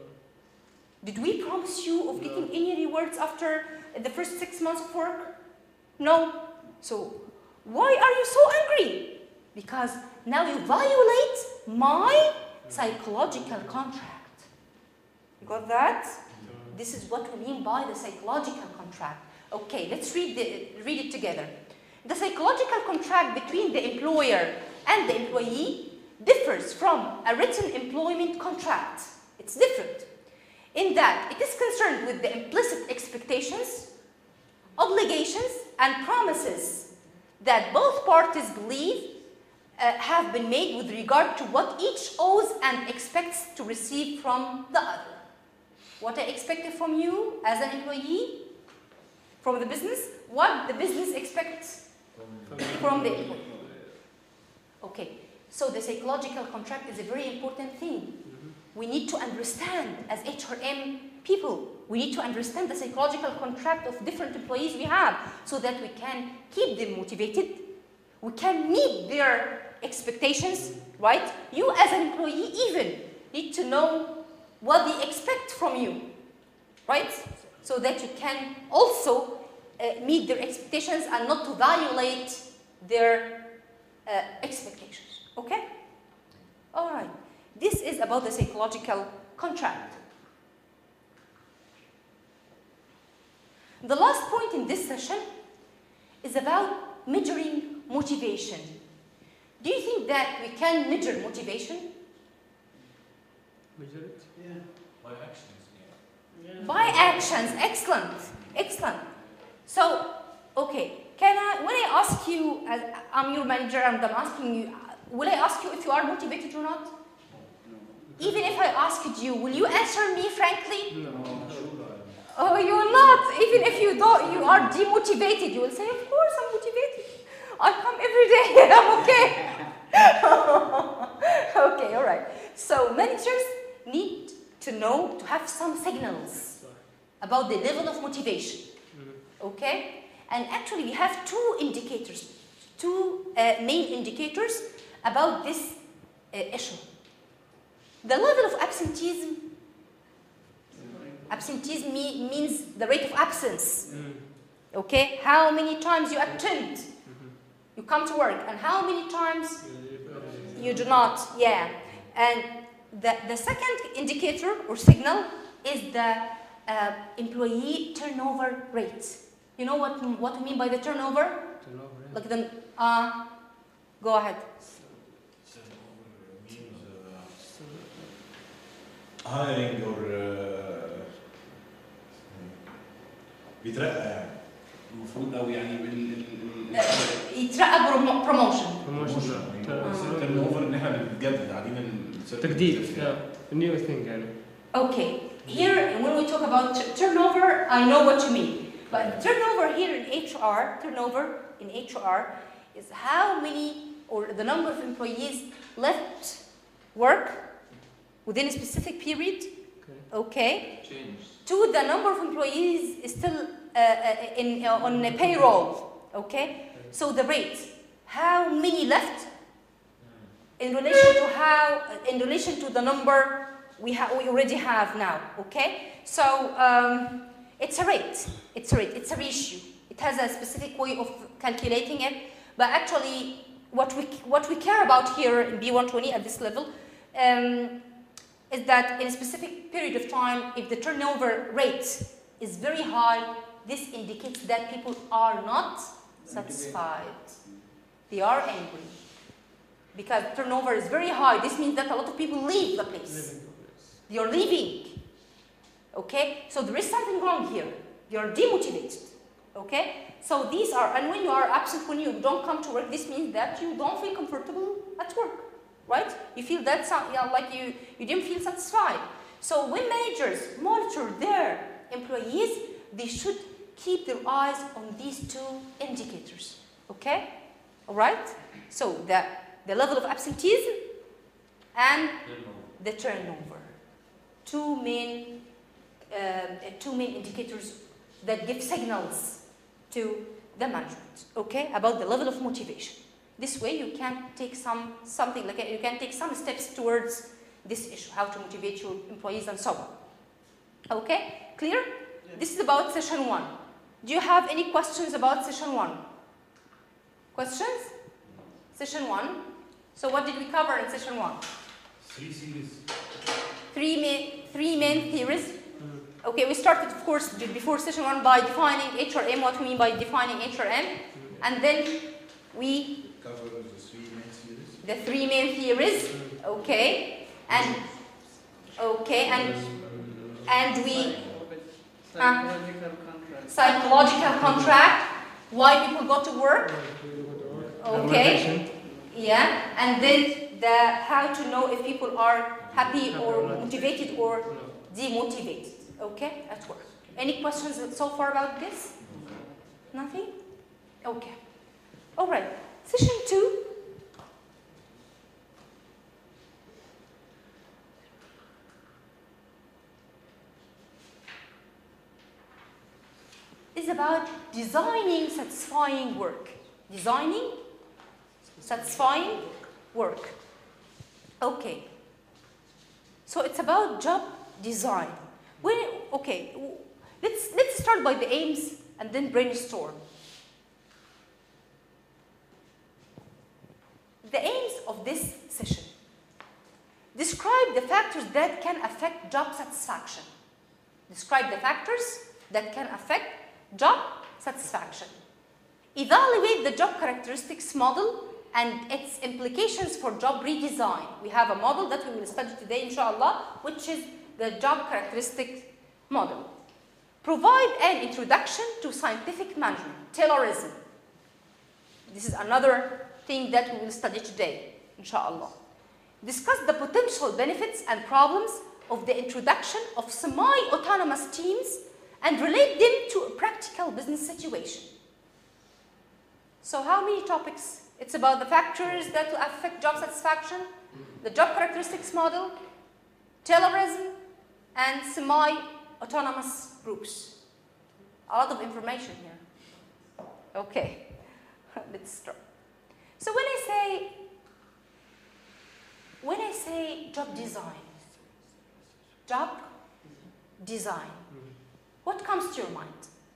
A: Did we promise you of getting any rewards after the first six months of work? No. So, why are you so angry? Because now you violate my psychological contract. You got that? This is what we mean by the psychological contract. Okay, let's read, the, read it together. The psychological contract between the employer and the employee differs from a written employment contract. It's different in that it is concerned with the implicit expectations, obligations, and promises that both parties believe uh, have been made with regard to what each owes and expects to receive from the other. What I expected from you as an employee, from the business, what the business expects from the employee. Okay, so the psychological contract is a very important thing. We need to understand, as H R M people, we need to understand the psychological contract of different employees we have so that we can keep them motivated, we can meet their expectations, right? You as an employee even need to know what they expect from you, right? So that you can also uh, meet their expectations and not to violate their uh, expectations, okay? All right, this is about the psychological contract. The last point in this session is about measuring motivation. Do you think that we can measure motivation?
B: Measure it?
C: Yeah.
G: By actions, yeah.
C: Yeah.
A: By actions, excellent, excellent. So, okay, can I, when I ask you, as I'm your manager and I'm asking you, will I ask you if you are motivated or not? Even if I asked you, will you answer me frankly?
B: No.
A: Oh, you will not. Even if you don't, you are demotivated, you will say, of course I'm motivated. I come every day, I'm okay. Okay, all right. So managers need to know, to have some signals about the level of motivation. Okay? And actually we have two indicators, two uh, main indicators about this uh, issue. The level of absenteeism. Absenteeism me means the rate of absence. Okay? How many times you attend, you come to work, and how many times you do not. Yeah. And the, the second indicator or signal is the uh, employee turnover rate. You know what, what we mean by the turnover?
B: Turnover, yeah.
A: Like the, uh, go ahead.
G: means uh, hiring or uh, بيترقى يعني المفروض او يعني بال
A: يترقى promotion.
B: Promotion.
G: تيرن اوفر ان احنا بنجدد قاعدين
B: تجديد. Yeah. A new thing يعني.
A: Okay. Here, when we talk about turnover, I know what you mean. But turnover here in H R, turnover in H R is how many or the number of employees left work within a specific period. Okay.
E: Change.
A: To the number of employees is still uh, uh, in uh, on a payroll. Okay. So the rate, how many left in relation to how in relation to the number we have we already have now. Okay. So um, it's a rate. It's a rate. It's a ratio. It has a specific way of calculating it. But actually, what we what we care about here in B one twenty at this level um, is that in a specific period of time, if the turnover rate is very high, this indicates that people are not satisfied. They are angry. Because turnover is very high, this means that a lot of people leave the place. They are leaving. Okay, so there is something wrong here. You're demotivated. Okay, so these are, and when you are absent, when you don't come to work, this means that you don't feel comfortable at work, right? You feel that some, yeah, like you, you didn't feel satisfied. So when managers monitor their employees, they should keep their eyes on these two indicators. Okay, all right. So the the level of absenteeism and the turnover, two main uh, two main indicators that give signals to the management, okay, about the level of motivation. This way you can take some something like a, you can take some steps towards this issue, how to motivate your employees and so on. Okay, clear?
C: Yeah.
A: This is about session one. Do you have any questions about session one? Questions? Session one. So what did we cover in session one?
G: Three series.
A: Three main three main theories. Okay, we started, of course, before session one by defining H R M, what we mean by defining H R M, and then we
G: Cover the three main series.
A: the three main theories. Okay, and okay, and and we
C: Psychological contract.
A: psychological contract. Why people go to work? Okay,
B: Motivation.
A: yeah, and then the how to know if people are happy or motivated or demotivated. Okay, at work. Any questions so far about this? Nothing? Okay. All right. Session two. Is about designing satisfying work. Designing satisfying work. Okay. So it's about job design. When, okay, let's, let's start by the aims and then brainstorm. The aims of this session. Describe the factors that can affect job satisfaction. Describe the factors that can affect job satisfaction. Evaluate the job characteristics model and its implications for job redesign. We have a model that we will study today, inshallah, which is the job characteristics model. Provide an introduction to scientific management, Taylorism. This is another thing that we will study today, inshallah. Discuss the potential benefits and problems of the introduction of semi-autonomous teams and relate them to a practical business situation. So how many topics? It's about the factors that will affect job satisfaction, the job characteristics model, Taylorism, and semi-autonomous groups. A lot of information here. Okay, let's start. So when I say, when I say job design, job design, what comes to your mind?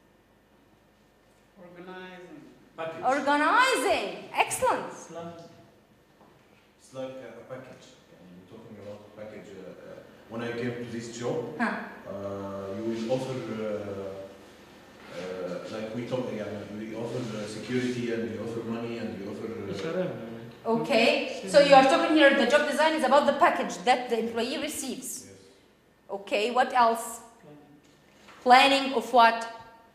C: Organizing.
G: Package.
A: Organizing, excellent.
G: It's like a, a package. And we're talking about a package. Uh, uh, when I came to this job,
A: Huh.
G: uh, you will offer, uh, uh, like we talk, yeah, we offer uh, security and we offer money and we offer. Uh,
A: Okay, so you are talking here, the job design is about the package that the employee receives.
G: yes.
A: Okay, what else? Planning of what?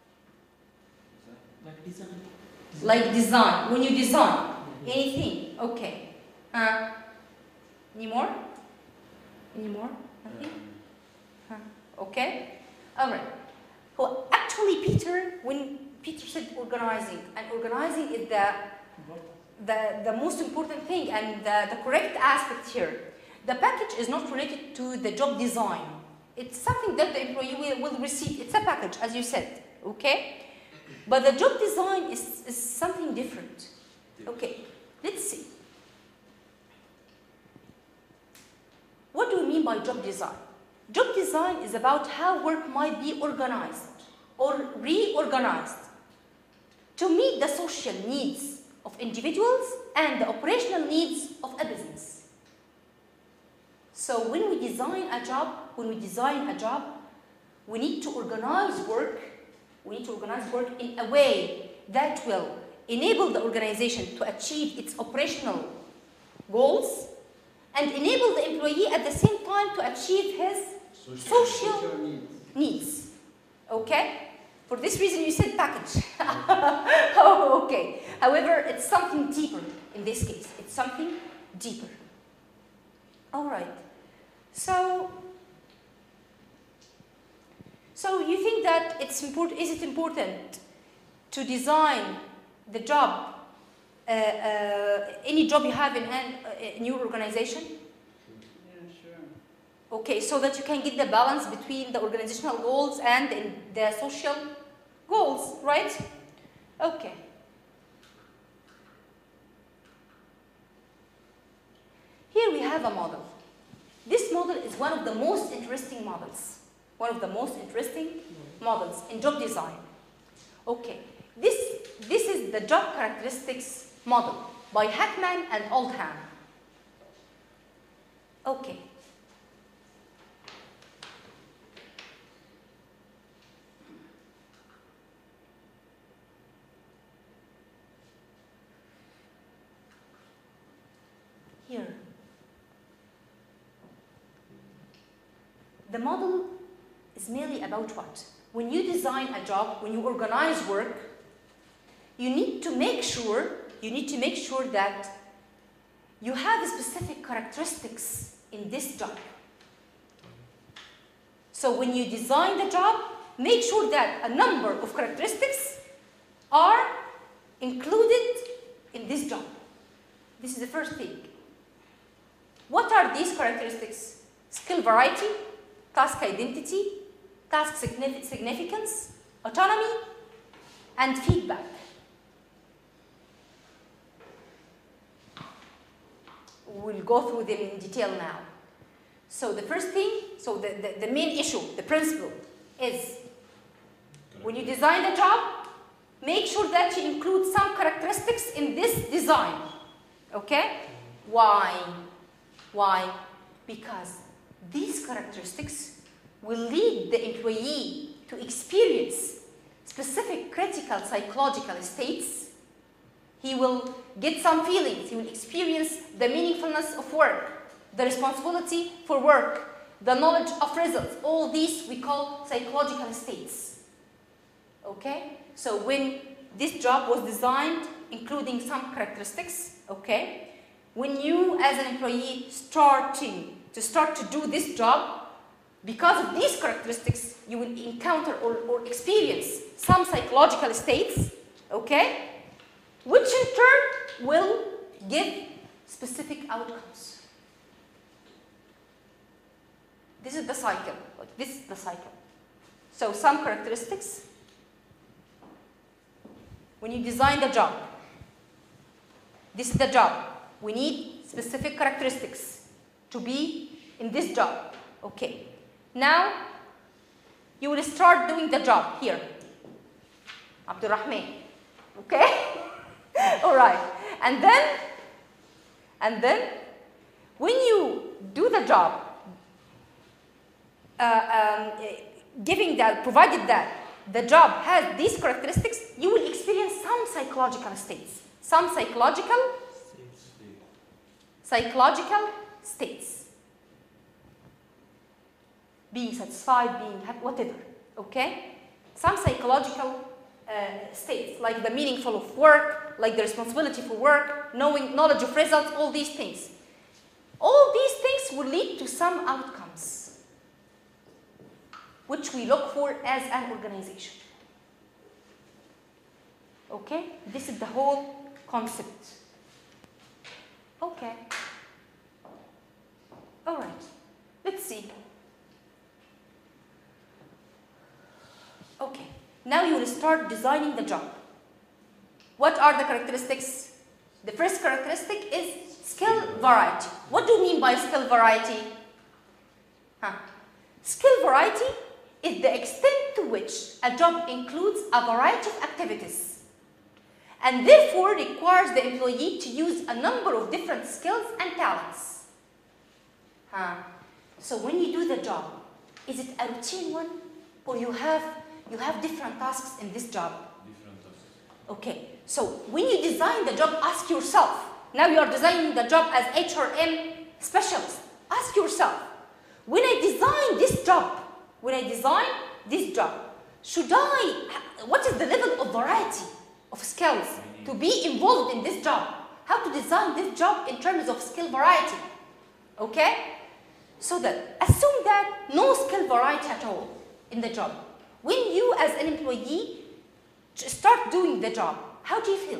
F: Like design.
A: Like design, when you design anything, okay. Uh, any more? Any more? Nothing? Huh. Okay, all right. Well, actually, Peter, when Peter said organizing, and organizing is the the, the most important thing and the, the correct aspect here. The package is not related to the job design. It's something that the employee will, will receive. It's a package, as you said, okay? But the job design is, is something different. Okay, let's see. What do we mean by job design? Job design is about how work might be organized or reorganized to meet the social needs of individuals and the operational needs of a business. So when we design a job, when we design a job, we need to organize work, we need to organize work in a way that will enable the organization to achieve its operational goals and enable the employee at the same time to achieve his
G: Social.
A: social
C: Social needs.
A: needs. Okay? For this reason, you said package. Oh, okay. However, it's something deeper in this case. It's something deeper. All right. So, so you think that it's important? Is it important to design the job, uh, uh, any job you have in hand uh, in your organization?
C: Yeah, sure.
A: Okay, so that you can get the balance between the organizational goals and in the social goals, right? Okay. Here we have a model. This model is one of the most interesting models. One of the most interesting models in job design. Okay, this, this is the job characteristics model by Hackman and Oldham. Okay. Here. The model is merely about what? When you design a job, when you organize work, you need to make sure, you need to make sure that you have specific characteristics in this job. So when you design the job, make sure that a number of characteristics are included in this job. This is the first thing. What are these characteristics? Skill variety, task identity, task significance, autonomy, and feedback. We'll go through them in detail now. So the first thing, so the, the, the main issue, the principle, is when you design a job, make sure that you include some characteristics in this design. Okay? Why? Why? Because these characteristics will lead the employee to experience specific critical psychological states. He will get some feelings. He will experience the meaningfulness of work, the responsibility for work, the knowledge of results. All these we call psychological states. Okay? So when this job was designed, including some characteristics, okay, when you as an employee starting to start to do this job, because of these characteristics, you will encounter or, or experience some psychological states, okay, which in turn will give specific outcomes. This is the cycle. Like this is the cycle. So some characteristics. When you design the job, this is the job. We need specific characteristics to be in this job. Okay. Now, you will start doing the job here. Abdurrahman. Okay? All right. And then, and then, when you do the job, uh, um, giving that, provided that the job has these characteristics, you will experience some psychological states. Some psychological, psychological states. Being satisfied, being happy, whatever, okay? Some psychological uh, states, like the meaningful of work, like the responsibility for work, knowing, knowledge of results, all these things. All these things will lead to some outcomes, which we look for as an organization. Okay? This is the whole concept. Okay. All right. Let's see. Okay, now you will start designing the job. What are the characteristics? The first characteristic is skill variety. What do you mean by skill variety? Huh. Skill variety is the extent to which a job includes a variety of activities and therefore requires the employee to use a number of different skills and talents. Huh. So when you do the job, is it a routine one or you have You have different tasks in this job?
G: Different tasks.
A: Okay, so when you design the job, ask yourself. Now you are designing the job as H R M specialist. Ask yourself, when I design this job, when I design this job, should I, what is the level of variety of skills to be involved in this job? How to design this job in terms of skill variety, okay? So that, assume that no skill variety at all in the job. When you as an employee start doing the job, how do you feel?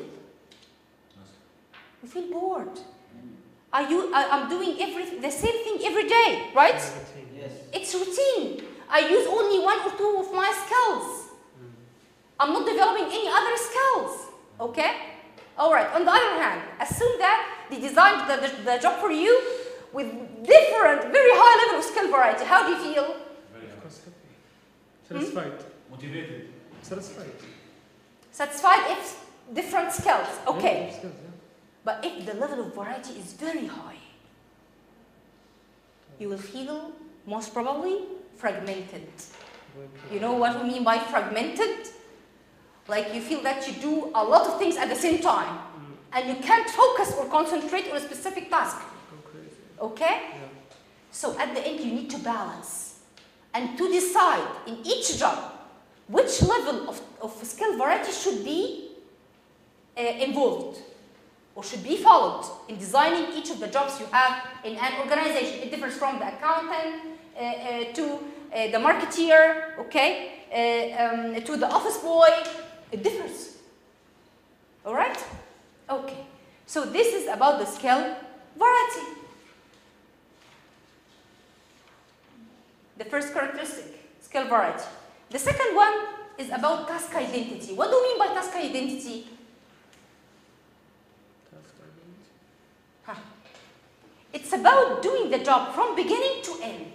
A: You feel bored. Are you, I, I'm doing every, the same thing every day, right?
D: Yes.
A: It's routine. I use only one or two of my skills. I'm not developing any other skills, okay? All right, on the other hand, assume that they designed the, the, the job for you with different, very high level of skill variety. How do you feel?
B: Of course, happy. Satisfied.
G: Motivated.
B: Satisfied.
A: Satisfied if different skills, okay.
B: Yeah, skills, yeah.
A: But if the level of variety is very high, you will feel most probably fragmented. You know what we mean by fragmented? Like you feel that you do a lot of things at the same time and you can't focus or concentrate on a specific task.
B: Go crazy.
A: Okay?
B: Yeah.
A: So at the end you need to balance and to decide in each job which level of, of skill variety should be uh, involved or should be followed in designing each of the jobs you have in an organization. It differs from the accountant uh, uh, to uh, the marketeer, okay, uh, um, to the office boy. It differs. All right? Okay. So this is about the skill variety. The first characteristic, skill variety. The second one is about task identity. What do you mean by task identity? Huh. It's about doing the job from beginning to end.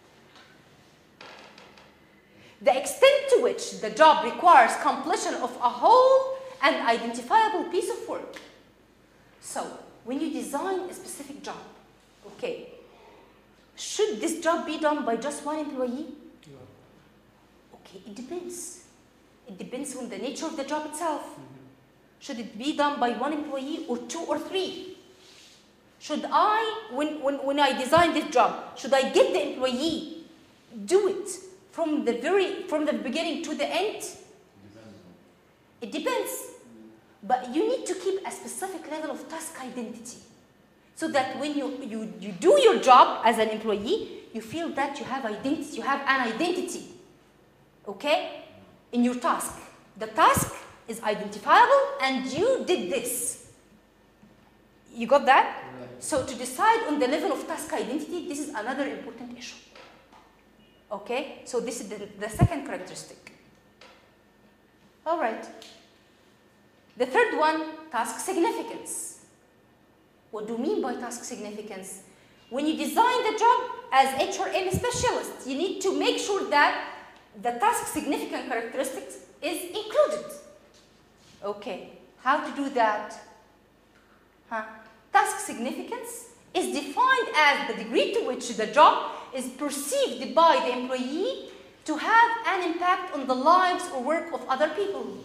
A: The extent to which the job requires completion of a whole and identifiable piece of work. So, when you design a specific job, okay, should this job be done by just one employee? Okay, it depends. It depends on the nature of the job itself. Should it be done by one employee or two or three? Should I, when, when, when I design this job, should I get the employee do it from the very, from the beginning to the end? It depends. But you need to keep a specific level of task identity so that when you, you, you do your job as an employee, you feel that you have identity, you have an identity, okay, in your task. The task is identifiable and you did this. You got that? So to decide on the level of task identity, this is another important issue. Okay, so this is the, the second characteristic. All right. The third one, task significance. What do you mean by task significance? When you design the job as H R M specialist, you need to make sure that the task significant characteristics is included. Okay, how to do that? Huh? Task significance is defined as the degree to which the job is perceived by the employee to have an impact on the lives or work of other people.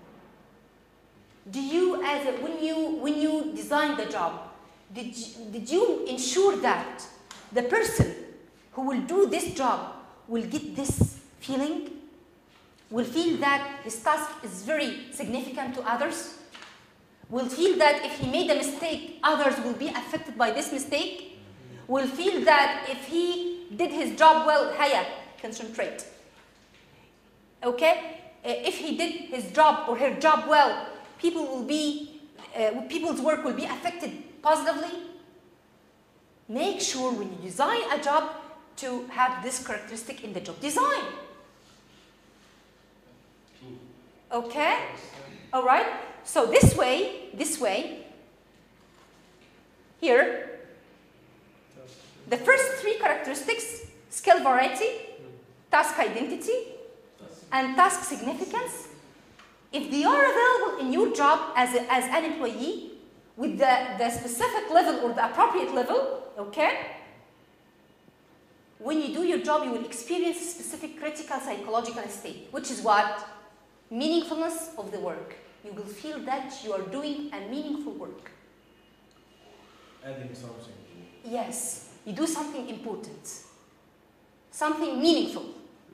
A: Do you, as a, when you when you design the job, did you, did you ensure that the person who will do this job will get this feeling, will feel that his task is very significant to others, will feel that if he made a mistake, others will be affected by this mistake, will feel that if he did his job well, Haya, concentrate. Okay? If he did his job or her job well, people will be, uh, people's work will be affected positively. Make sure when you design a job to have this characteristic in the job design. Okay? All right? So this way, this way, here, the first three characteristics, skill variety, task identity, and task significance, if they are available in your job as, a, as an employee with the, the specific level or the appropriate level, okay, when you do your job, you will experience a specific critical psychological state, which is what? Meaningfulness of the work. You will feel that you are doing a meaningful work.
G: Adding something.
A: Yes, you do something important, something meaningful.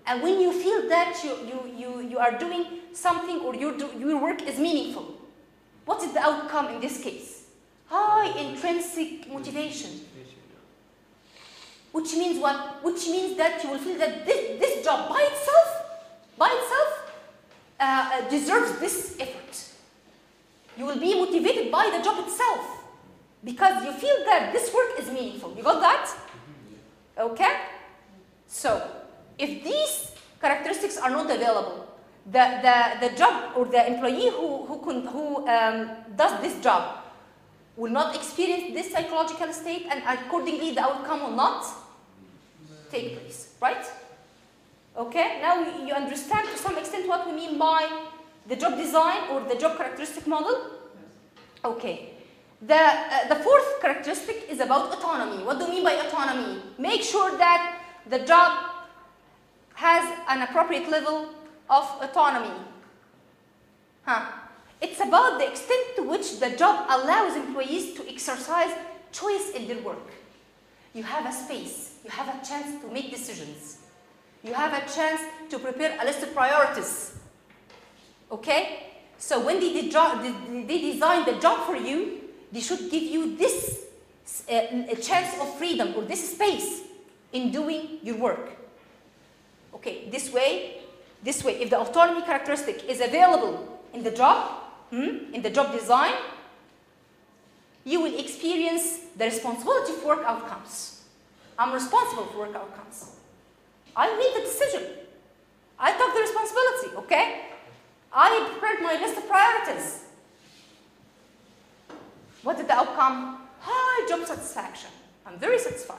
A: And when you feel that you, you, you, you are doing something or your, do, your work is meaningful, what is the outcome in this case? High intrinsic motivation. Which means what? Which means that you will feel that this, this job by itself, by itself, uh, deserves this effort. You will be motivated by the job itself because you feel that this work is meaningful. You got that? Okay? So, if these characteristics are not available, the, the, the job or the employee who, who, can, who um, does this job will not experience this psychological state, and accordingly the outcome will not take place, right? Okay, now you understand to some extent what we mean by the job design or the job characteristic model? Okay. The, uh, the fourth characteristic is about autonomy. What do we mean by autonomy? Make sure that the job has an appropriate level of autonomy. Huh. It's about the extent to which the job allows employees to exercise choice in their work. You have a space, you have a chance to make decisions. You have a chance to prepare a list of priorities. Okay? So when they, they, they design the job for you, they should give you this uh, a chance of freedom or this space in doing your work. Okay, this way, this way, if the autonomy characteristic is available in the job, hmm, in the job design, you will experience the responsibility for work outcomes. I'm responsible for work outcomes. I made the decision. I took the responsibility, okay? I prepared my list of priorities. What is the outcome? High job satisfaction. I'm very satisfied.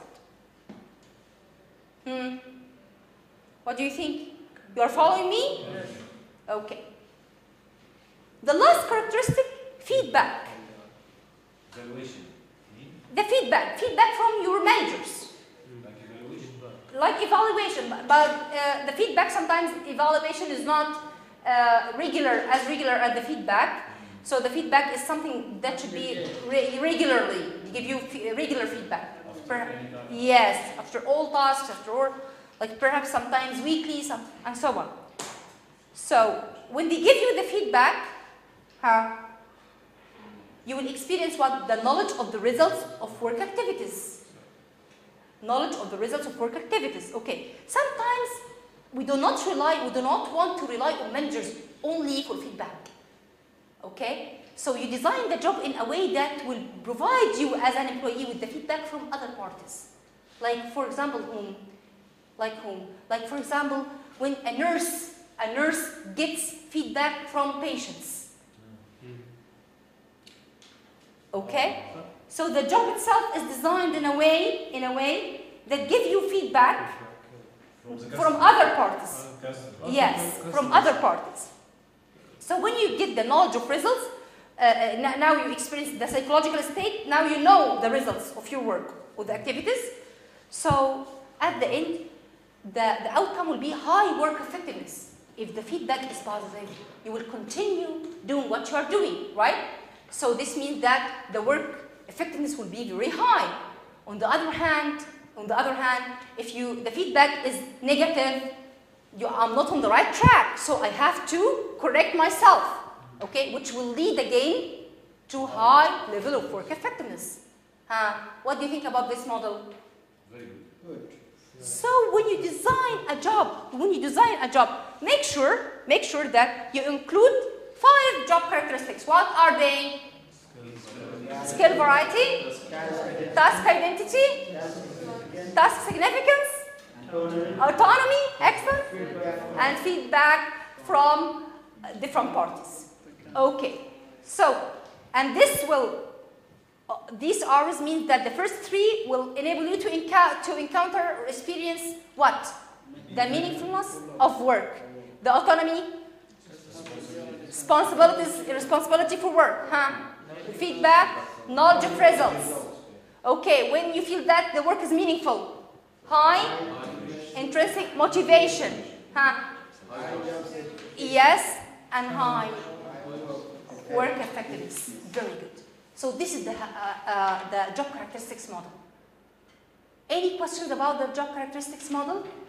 A: Hmm. What do you think? You are following me?
F: Yes.
A: Okay. The last characteristic, feedback.
G: Evaluation.
A: The feedback, feedback from your managers.
G: Like evaluation.
A: Like evaluation, but, but uh, the feedback sometimes evaluation is not uh, regular, as regular as the feedback. So the feedback is something that should be re regularly, give you f regular feedback. Per yes, after all tasks, after all, like perhaps sometimes weekly, some, and so on. So when they give you the feedback, huh, you will experience what? The knowledge of the results of work activities. Knowledge of the results of work activities. Okay. Sometimes we do not rely, we do not want to rely on managers only for feedback. Okay? So you design the job in a way that will provide you as an employee with the feedback from other parties. Like for example, whom? Like whom? Like for example, when a nurse, a nurse gets feedback from patients. Okay? So the job itself is designed in a way, in a way that gives you feedback
G: From, the
A: from
G: customer.
A: other parties.
G: Uh, customer.
A: Yes, from other parties. So when you get the knowledge of results, uh, uh, now you experience the psychological state, now you know the results of your work or the activities. So at the end, the, the outcome will be high work effectiveness. If the feedback is positive, you will continue doing what you are doing, right? So this means that the work effectiveness will be very high. On the other hand, on the other hand, if you the feedback is negative, you, I'm not on the right track, so I have to correct myself, okay, which will lead again to high level of work effectiveness. Uh, what do you think about this model?
G: Very good.
D: Good.
A: So when you design a job, when you design a job, make sure, make sure that you include five job characteristics. What are they? Skill variety, task identity, task significance, autonomy, excellent, and feedback from different parties. Okay, so, and this will, uh, these R's means that the first three will enable you to, enca to encounter or experience what? The meaningfulness of work, the autonomy, responsibilities, responsibility for work, huh? Feedback, knowledge of results. Okay, when you feel that the work is meaningful, high intrinsic motivation, huh? Yes, and high work effectiveness. Very good. So this is the, uh, uh, the job characteristics model. Any questions about the job characteristics model?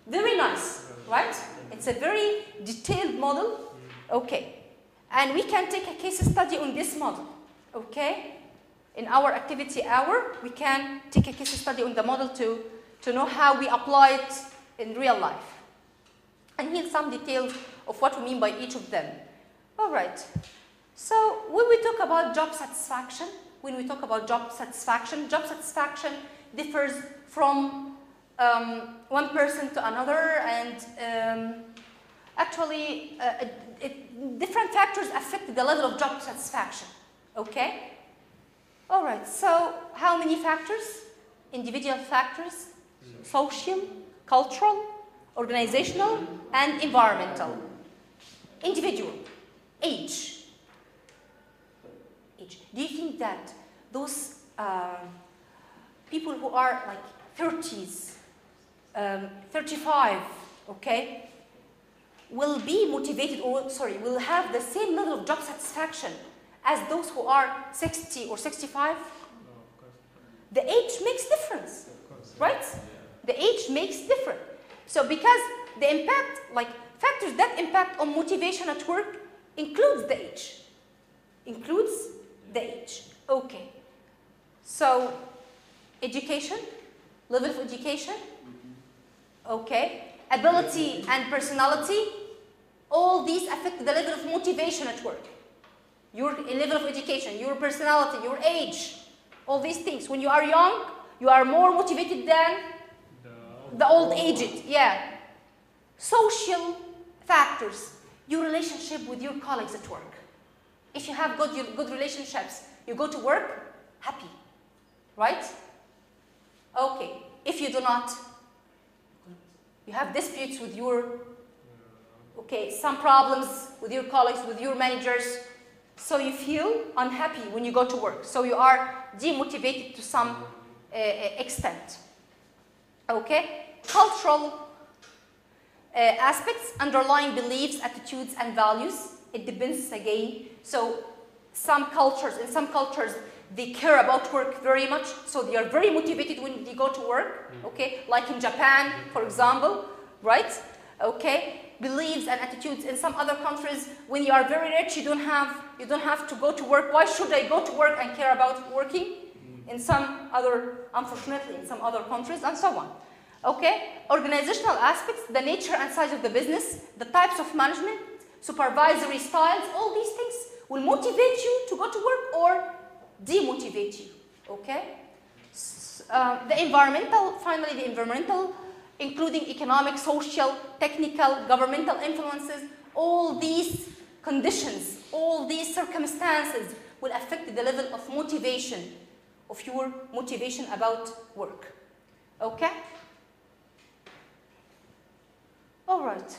A: Very nice, right? It's a very detailed model. Okay. And we can take a case study on this model. Okay? In our activity hour, we can take a case study on the model to, to know how we apply it in real life. And here's some details of what we mean by each of them. All right. So when we talk about job satisfaction, when we talk about job satisfaction, job satisfaction differs from um, one person to another, and um, actually uh, it, it, different factors affect the level of job satisfaction. Okay? All right, so how many factors? Individual factors, social, cultural, organizational, and environmental. Individual, age. Age. Do you think that those uh, people who are like thirties, um, thirty-five, okay, will be motivated, or sorry, will have the same level of job satisfaction as those who are sixty or sixty-five? The age makes difference, right? The age makes difference. So because the impact, like factors that impact on motivation at work includes the age. Includes the age. Okay. So education, level of education, okay. Ability and personality, all these affect the level of motivation at work. Your level of education, your personality, your age, all these things. When you are young, you are more motivated than the old aged. Yeah. Social factors, your relationship with your colleagues at work. If you have good, good relationships, you go to work happy, right? Okay. If you do not, you have disputes with your, okay, some problems with your colleagues, with your managers, so you feel unhappy when you go to work. So you are demotivated to some uh, extent. Okay? Cultural uh, aspects, underlying beliefs, attitudes, and values. It depends again. So some cultures, in some cultures, they care about work very much, so they are very motivated when they go to work, okay? Like in Japan, for example, right? Okay? Beliefs and attitudes. In some other countries, when you are very rich, you don't have, you don't have to go to work. Why should I go to work and care about working? In some other, unfortunately, in some other countries, and so on. Okay? Organizational aspects, the nature and size of the business, the types of management, supervisory styles, all these things will motivate you to go to work or demotivate you. Okay? Uh, the environmental, finally, the environmental, including economic, social, technical, governmental influences, all these conditions, all these circumstances will affect the level of motivation, of your motivation about work. Okay? All right.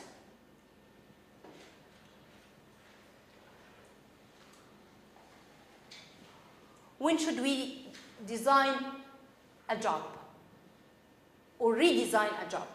A: When should we design a job or redesign a job?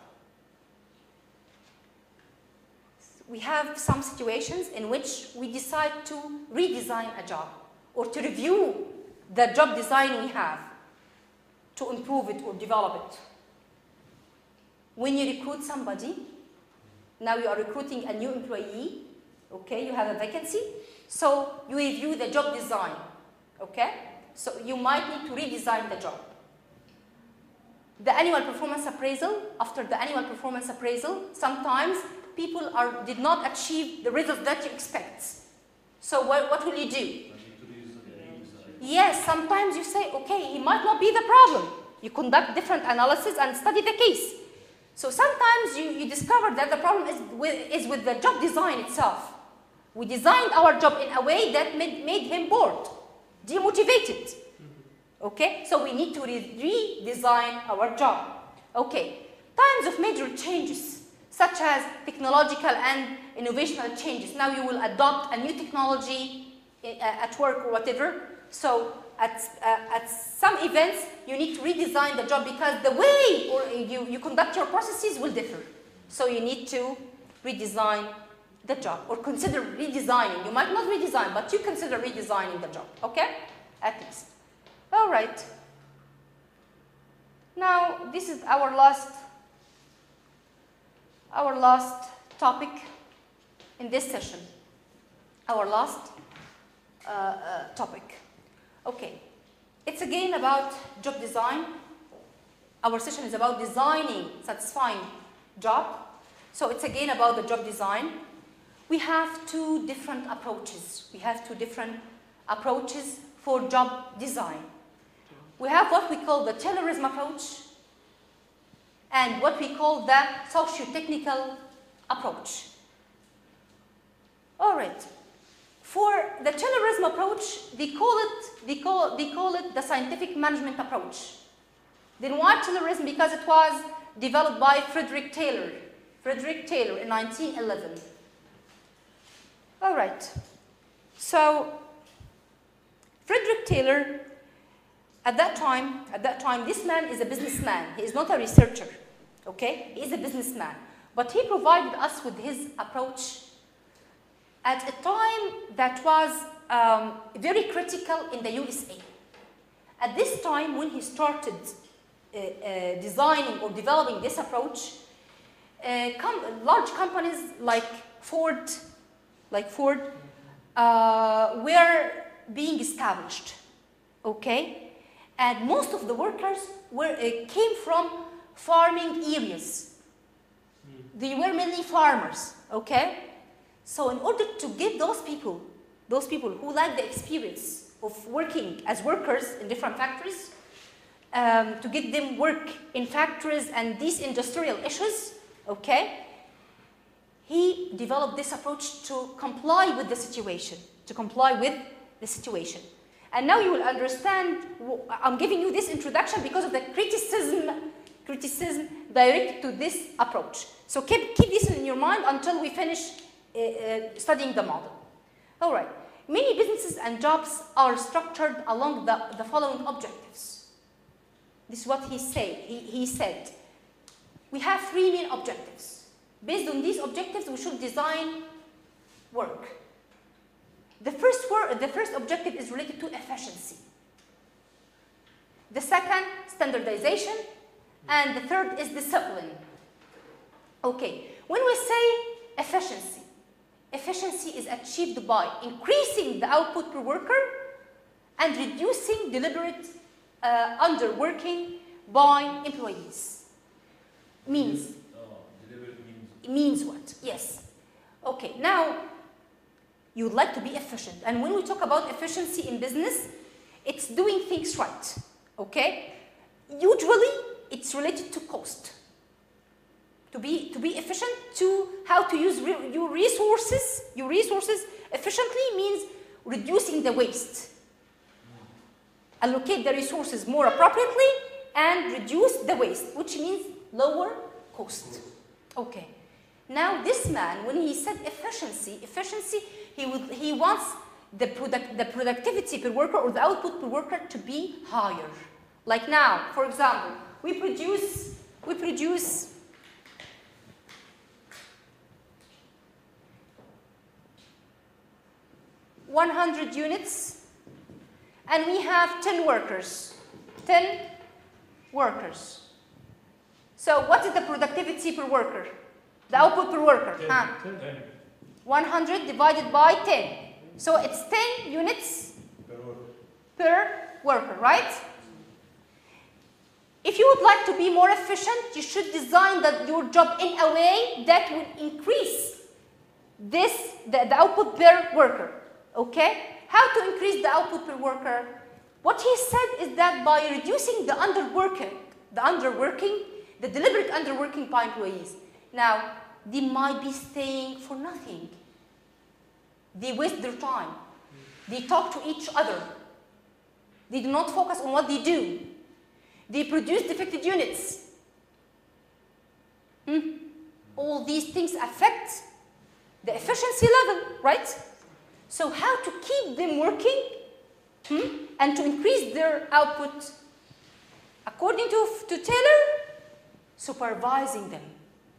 A: We have some situations in which we decide to redesign a job or to review the job design we have to improve it or develop it. When you recruit somebody, now you are recruiting a new employee, okay, you have a vacancy, so you review the job design, okay? So you might need to redesign the job. The annual performance appraisal, after the annual performance appraisal, sometimes people are, did not achieve the results that you expect. So what, what will you do? Yes, sometimes you say, okay, he might not be the problem. You conduct different analysis and study the case. So sometimes you, you discover that the problem is with, is with the job design itself. We designed our job in a way that made, made him bored, demotivated. Okay, so we need to re redesign our job. Okay, times of major changes, such as technological and innovational changes. Now you will adopt a new technology at work or whatever. So at, uh, at some events, you need to redesign the job because the way or you, you conduct your processes will differ. So you need to redesign the job or consider redesigning. You might not redesign, but you consider redesigning the job, okay? At least. All right. Now, this is our last our last topic in this session. Our last uh, uh, topic. Okay, it's again about job design. Our session is about designing satisfying job. So it's again about the job design. We have two different approaches. We have two different approaches for job design. We have what we call the Taylorism approach and what we call the socio-technical approach. All right. For the Taylorism approach, they call it, they call, they call it the scientific management approach. Then why Taylorism? Because it was developed by Frederick Taylor. Frederick Taylor in nineteen eleven. All right. So Frederick Taylor, at that time, at that time, this man is a businessman. He is not a researcher. Okay? He is a businessman. But he provided us with his approach at a time that was um, very critical in the U S A. At this time, when he started uh, uh, designing or developing this approach, uh, com large companies like Ford, like Ford, uh, were being established. Okay, and most of the workers were uh, came from farming areas. They were mainly farmers. Okay. So in order to give those people, those people who lack the experience of working as workers in different factories, um, to get them work in factories and these industrial issues, okay, he developed this approach to comply with the situation, to comply with the situation. And now you will understand, I'm giving you this introduction because of the criticism, criticism directed to this approach. So keep, keep this in your mind until we finish Uh, uh, studying the model. All right. Many businesses and jobs are structured along the, the following objectives. This is what he said. He, he said, we have three main objectives. Based on these objectives, we should design work. The first, word, the first objective is related to efficiency. The second, standardization. And the third is discipline. Okay. When we say efficiency, efficiency is achieved by increasing the output per worker and reducing deliberate uh, underworking by employees. Means.
G: Oh, deliberate means.
A: It means what? Yes. Okay, now you would like to be efficient. And when we talk about efficiency in business, it's doing things right. Okay? Usually, it's related to cost. To be, to be efficient, to how to use re your resources, your resources efficiently means reducing the waste. Allocate the resources more appropriately and reduce the waste, which means lower cost. Okay. Now this man, when he said efficiency, efficiency, he, would, he wants the, product, the productivity per worker or the output per worker to be higher. Like now, for example, we produce, we produce one hundred units, and we have ten workers. ten workers. So what is the productivity per worker? The output per worker? Huh? one hundred divided by ten. So it's ten units
G: Per worker.
A: per worker, right? If you would like to be more efficient, you should design that your job in a way that will increase this, the, the output per worker. Okay? How to increase the output per worker? What he said is that by reducing the underworking, the underworking, the deliberate underworking by employees. Now, they might be staying for nothing. They waste their time. They talk to each other. They do not focus on what they do. They produce defective units. Hmm? All these things affect the efficiency level, right? So how to keep them working hmm? and to increase their output? According to, to Taylor, supervising them.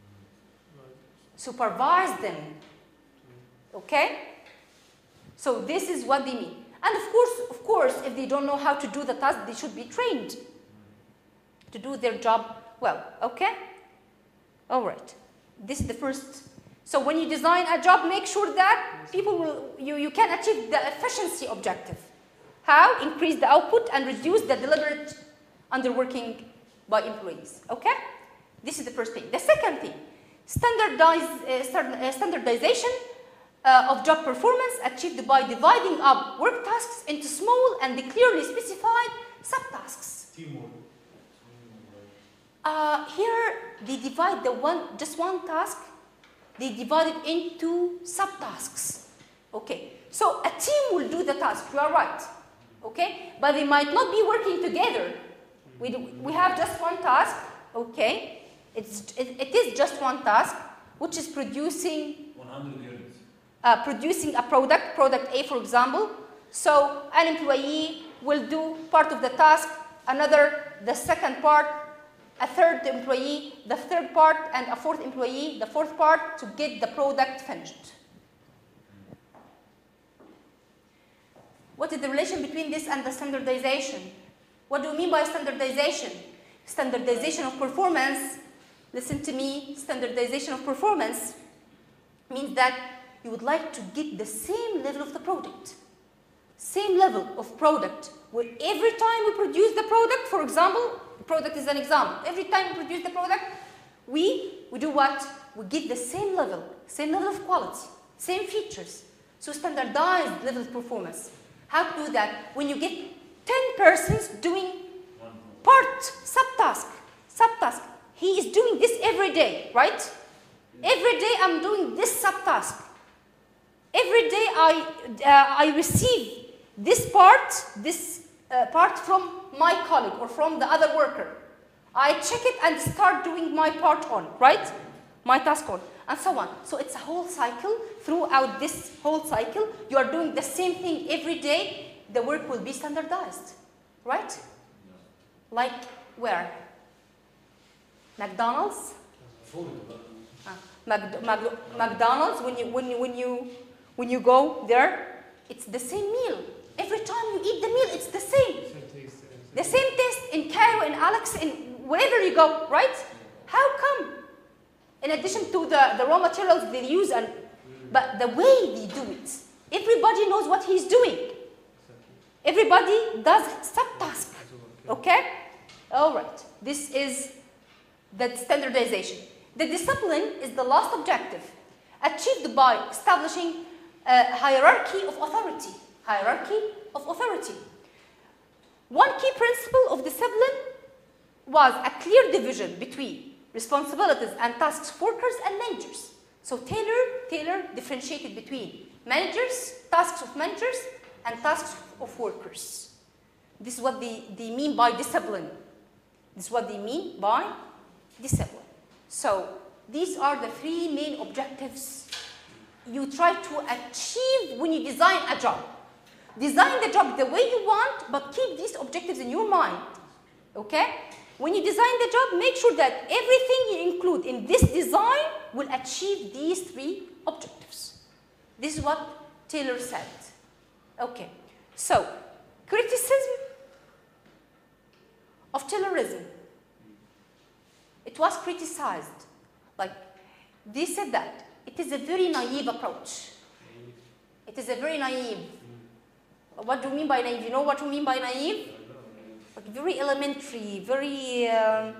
A: Supervise them. Okay? So this is what they mean. And of course, of course, if they don't know how to do the task, they should be trained to do their job well. Okay? All right. This is the first. So when you design a job, make sure that people will, you, you can achieve the efficiency objective. How? Increase the output and reduce the deliberate underworking by employees. Okay? This is the first thing. The second thing, standardize, uh, stand, uh, standardization uh, of job performance achieved by dividing up work tasks into small and clearly specified subtasks.
G: Teamwork.
A: Uh, here, they divide the one, just one task, they divide it into subtasks. Okay, so a team will do the task, you are right. Okay, but they might not be working together. We, do, we have just one task, okay, it's, it, it is just one task, which is producing,
G: one hundred units.
A: uh, producing a product, product A for example. So an employee will do part of the task, another the second part, a third employee, the third part, and a fourth employee, the fourth part, to get the product finished. What is the relation between this and the standardization? What do you mean by standardization? Standardization of performance, listen to me, standardization of performance means that you would like to get the same level of the product. Same level of product, where every time we produce the product, for example, product is an example. Every time we produce the product, we, we do what? We get the same level, same level of quality, same features. So standardized level of performance. How to do that? When you get ten persons doing part, subtask, subtask. He is doing this every day, right? Every day I'm doing this subtask. Every day I, uh, I receive this part, this uh, part from my colleague or from the other worker. I check it and start doing my part on, right? My task on, and so on. So it's a whole cycle. Throughout this whole cycle, you are doing the same thing every day. The work will be standardized, right? Like where? McDonald's? Ah, Mac Mac McDonald's, when you, when, you, when, you, when you go there, it's the same meal. Every time you eat the meal, it's the same. The same taste in Cairo, in Alex, in wherever you go, right? How come? In addition to the, the raw materials they use, and but the way they do it, everybody knows what he's doing. Everybody does subtask, okay? All right, this is the standardization. The discipline is the last objective, achieved by establishing a hierarchy of authority. Hierarchy of authority. One key principle of discipline was a clear division between responsibilities and tasks of workers and managers. So Taylor, Taylor differentiated between managers, tasks of managers, and tasks of workers. This is what they, they mean by discipline. This is what they mean by discipline. So these are the three main objectives you try to achieve when you design a job. Design the job the way you want, but keep these objectives in your mind, okay? When you design the job, make sure that everything you include in this design will achieve these three objectives. This is what Taylor said. Okay, so criticism of Taylorism. It was criticized. Like, they said that it is a very naive approach. It is a very naive. What do you mean by naive? You know what you mean by naive? Like very elementary, very um,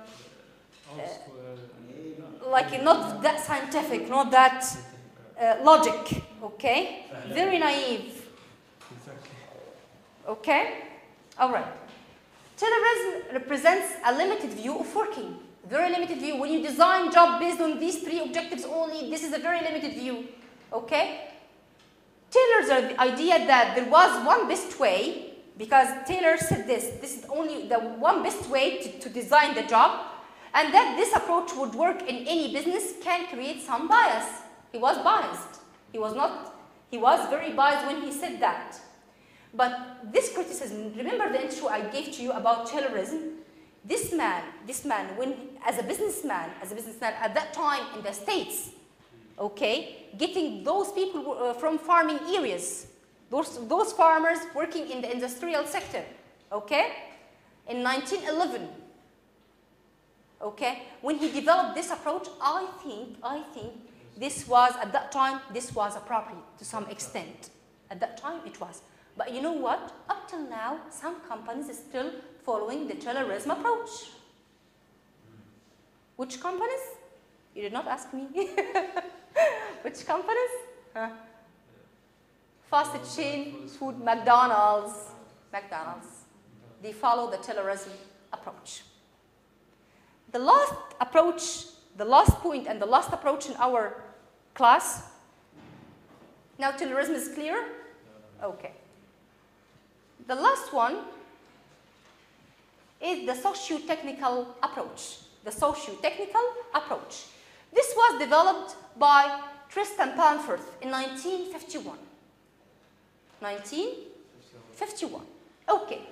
A: uh, like not that scientific, not that uh, logic. Okay, very naive. Okay, all right. Taylorism represents a limited view of working. Very limited view. When you design job based on these three objectives only, this is a very limited view. Okay. Taylor's idea that there was one best way, because Taylor said this, this is only the one best way to, to design the job, and that this approach would work in any business can create some bias. He was biased. He was not, he was very biased when he said that. But this criticism, remember the intro I gave to you about Taylorism? This man, this man, when, as a businessman, as a businessman at that time in the States, okay, getting those people uh, from farming areas, those, those farmers working in the industrial sector, okay, in nineteen eleven, Okay, when he developed this approach, I think, I think this was, at that time, this was appropriate to some extent. At that time, it was. But you know what? Up till now, some companies are still following the Taylorism approach. Which companies? You did not ask me. Which companies? Huh? Fast chain food, McDonald's. McDonald's. They follow the Taylorism approach. The last approach, the last point and the last approach in our class. Now Taylorism is clear? Okay. The last one is the socio-technical approach. The socio-technical approach. This was developed by Tristan Pamforth in nineteen fifty-one. nineteen fifty-one. Okay.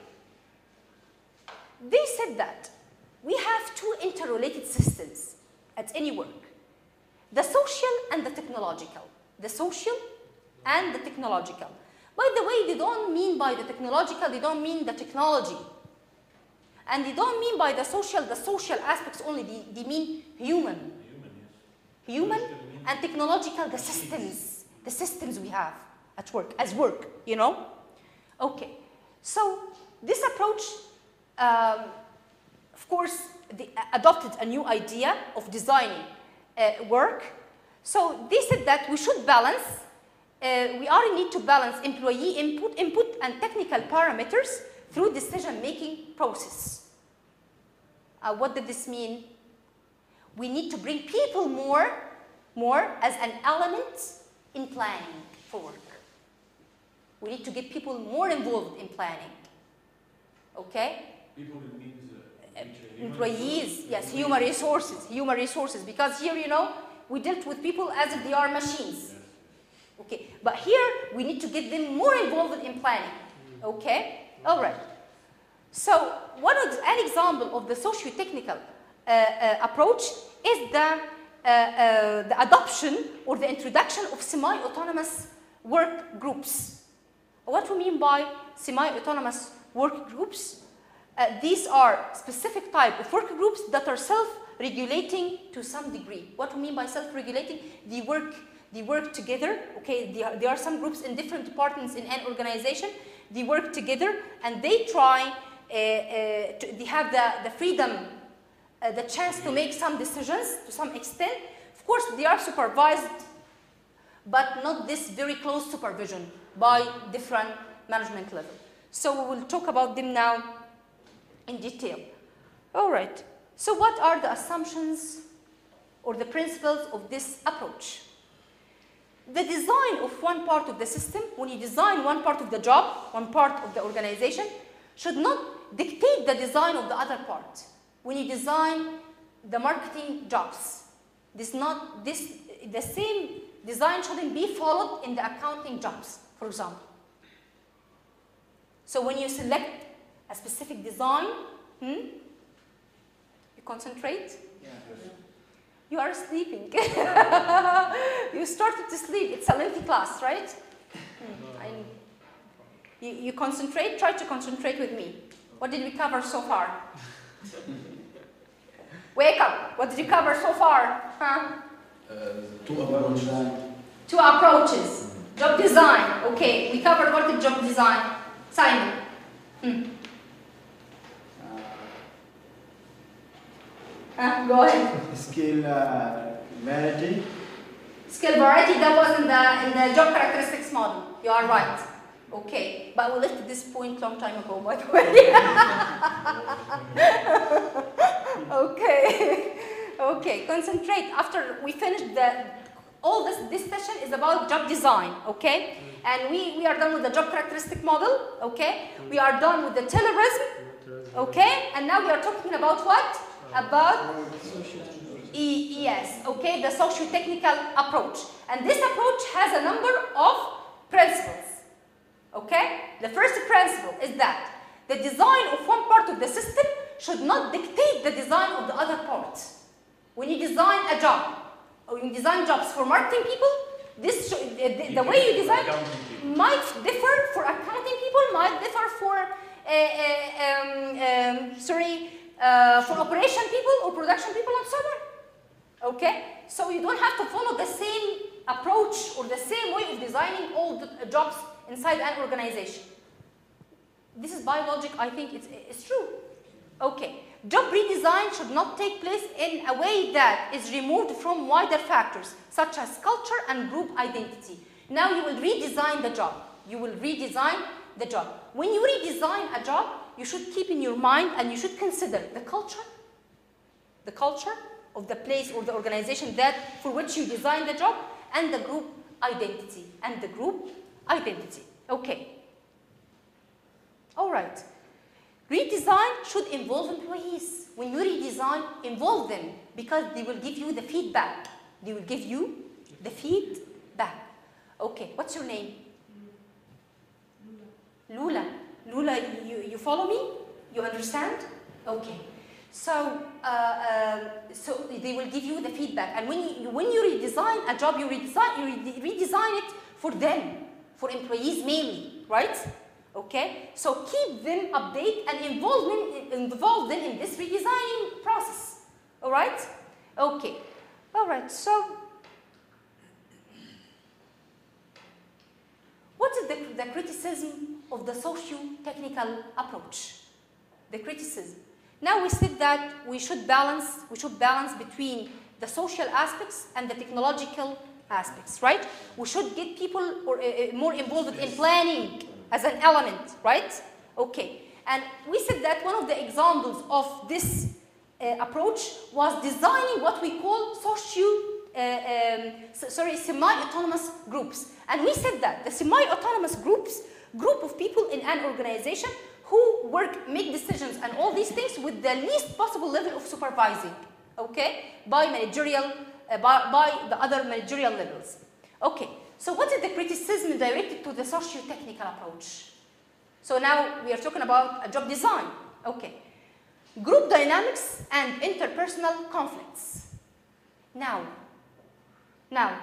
A: They said that we have two interrelated systems at any work. The social and the technological. The social and the technological. By the way, they don't mean by the technological, they don't mean the technology. And they don't mean by the social, the social aspects only, they, they mean human.
G: Human, yes.
A: Human and technological, the systems, the systems we have at work, as work, you know? Okay, so this approach, um, of course, they adopted a new idea of designing uh, work. So they said that we should balance, uh, we are in need to balance employee input, input and technical parameters through decision-making process. Uh, what did this mean? We need to bring people more, more as an element in planning for work. We need to get people more involved in planning. Okay?
G: People means uh,
A: Uh, employees, yes, human resources, human resources. Because here, you know, we dealt with people as if they are machines. Okay, but here we need to get them more involved in planning. Okay, all right. So one of the, an example of the socio-technical uh, uh, approach is the, uh, uh, the adoption or the introduction of semi-autonomous work groups. What we mean by semi-autonomous work groups? Uh, these are specific type of work groups that are self-regulating to some degree. What we mean by self-regulating? They work, they work together. Okay, there are, there are some groups in different departments in an organization. They work together and they try. Uh, uh, to, they have the the freedom, uh, the chance to make some decisions to some extent. Of course, they are supervised, but not this very close supervision by different management level. So we will talk about them now in detail. All right, so what are the assumptions or the principles of this approach? The design of one part of the system, when you design one part of the job, one part of the organization, should not dictate the design of the other part. When you design the marketing jobs, this not, this, the same design shouldn't be followed in the accounting jobs, for example. So when you select a specific design, hmm? You concentrate?
D: Yeah.
A: You are sleeping. You started to sleep. It's a lengthy class, right? Hmm. I, you, you concentrate, try to concentrate with me. What did we cover so far? Wake up. What did you cover so far? Huh?
G: Uh, two approaches.
A: Two approaches. Job design. Okay, we covered what is job design. Simon. Hmm. Uh, go ahead.
D: Skill uh, variety.
A: Skill variety, that was in the, in the job characteristics model. You are right. Okay, but we left this point long time ago, by the way. Okay, okay, concentrate. After we finish the, all this, this session is about job design, okay? And we, we are done with the job characteristic model, okay? We are done with the Taylorism, okay? And now we are talking about what? About E yes, okay, the socio-technical approach. And this approach has a number of principles. Okay? The first principle is that the design of one part of the system should not dictate the design of the other part. When you design a job, or you design jobs for marketing people, this should, the, the way you design might differ for accounting people, might differ for, uh, uh, um, um, sorry, uh, for operation people or production people and so on. Okay? So you don't have to follow the same approach or the same way of designing all the jobs inside an organization. This is biologic, I think it's, it's true. Okay. Job redesign should not take place in a way that is removed from wider factors, such as culture and group identity. Now you will redesign the job. You will redesign the job. When you redesign a job, you should keep in your mind and you should consider the culture, the culture of the place or the organization that for which you design the job, and the group identity, and the group identity. Okay. All right. Redesign should involve employees. When you redesign, involve them because they will give you the feedback. They will give you the feedback. Okay, what's your name? Lula. Lula, you, you follow me? You understand? Okay. So, uh, um, so they will give you the feedback. And when you, when you redesign a job, you redesign, you re redesign it for them, for employees mainly, right? Okay, so keep them updated and involve them, involve them in this redesigning process. All right? Okay. All right. So, what is the, the criticism of the socio-technical approach? The criticism. Now we said that we should balance. We should balance between the social aspects and the technological aspects, right? We should get people or, uh, more involved in planning as an element, right? Okay. And we said that one of the examples of this uh, approach was designing what we call socio, uh, um, sorry, semi-autonomous groups. And we said that the semi-autonomous groups, group of people in an organization who work, make decisions and all these things with the least possible level of supervising, okay? By managerial, uh, by, by the other managerial levels. Okay. So what is the criticism directed to the socio-technical approach? So now we are talking about a job design. Okay. Group dynamics and interpersonal conflicts. Now, now,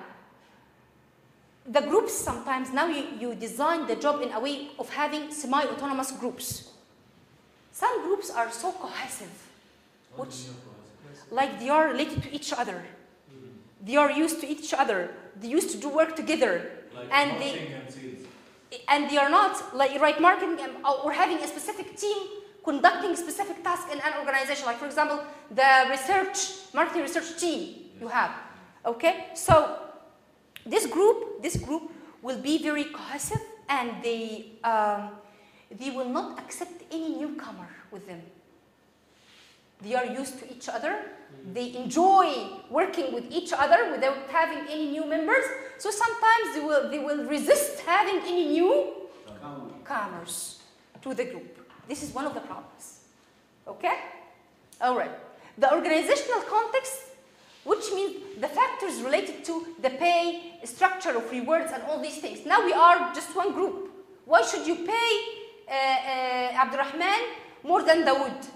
A: the groups sometimes, now you, you design the job in a way of having semi-autonomous groups. Some groups are so cohesive, which, like they are related to each other. They are used to each other. They used to do work together,
G: like
A: and they and, and they are not like right marketing or having a specific team conducting a specific task in an organization. Like for example, the research marketing research team you have. Okay, so this group this group will be very cohesive, and they um, they will not accept any newcomer with them. They are used to each other. They enjoy working with each other without having any new members. So sometimes they will, they will resist having any new comers to the group. This is one of the problems. Okay? All right. The organizational context, which means the factors related to the pay, structure of rewards, and all these things. Now we are just one group. Why should you pay uh, uh, Abdurrahman more than Dawood?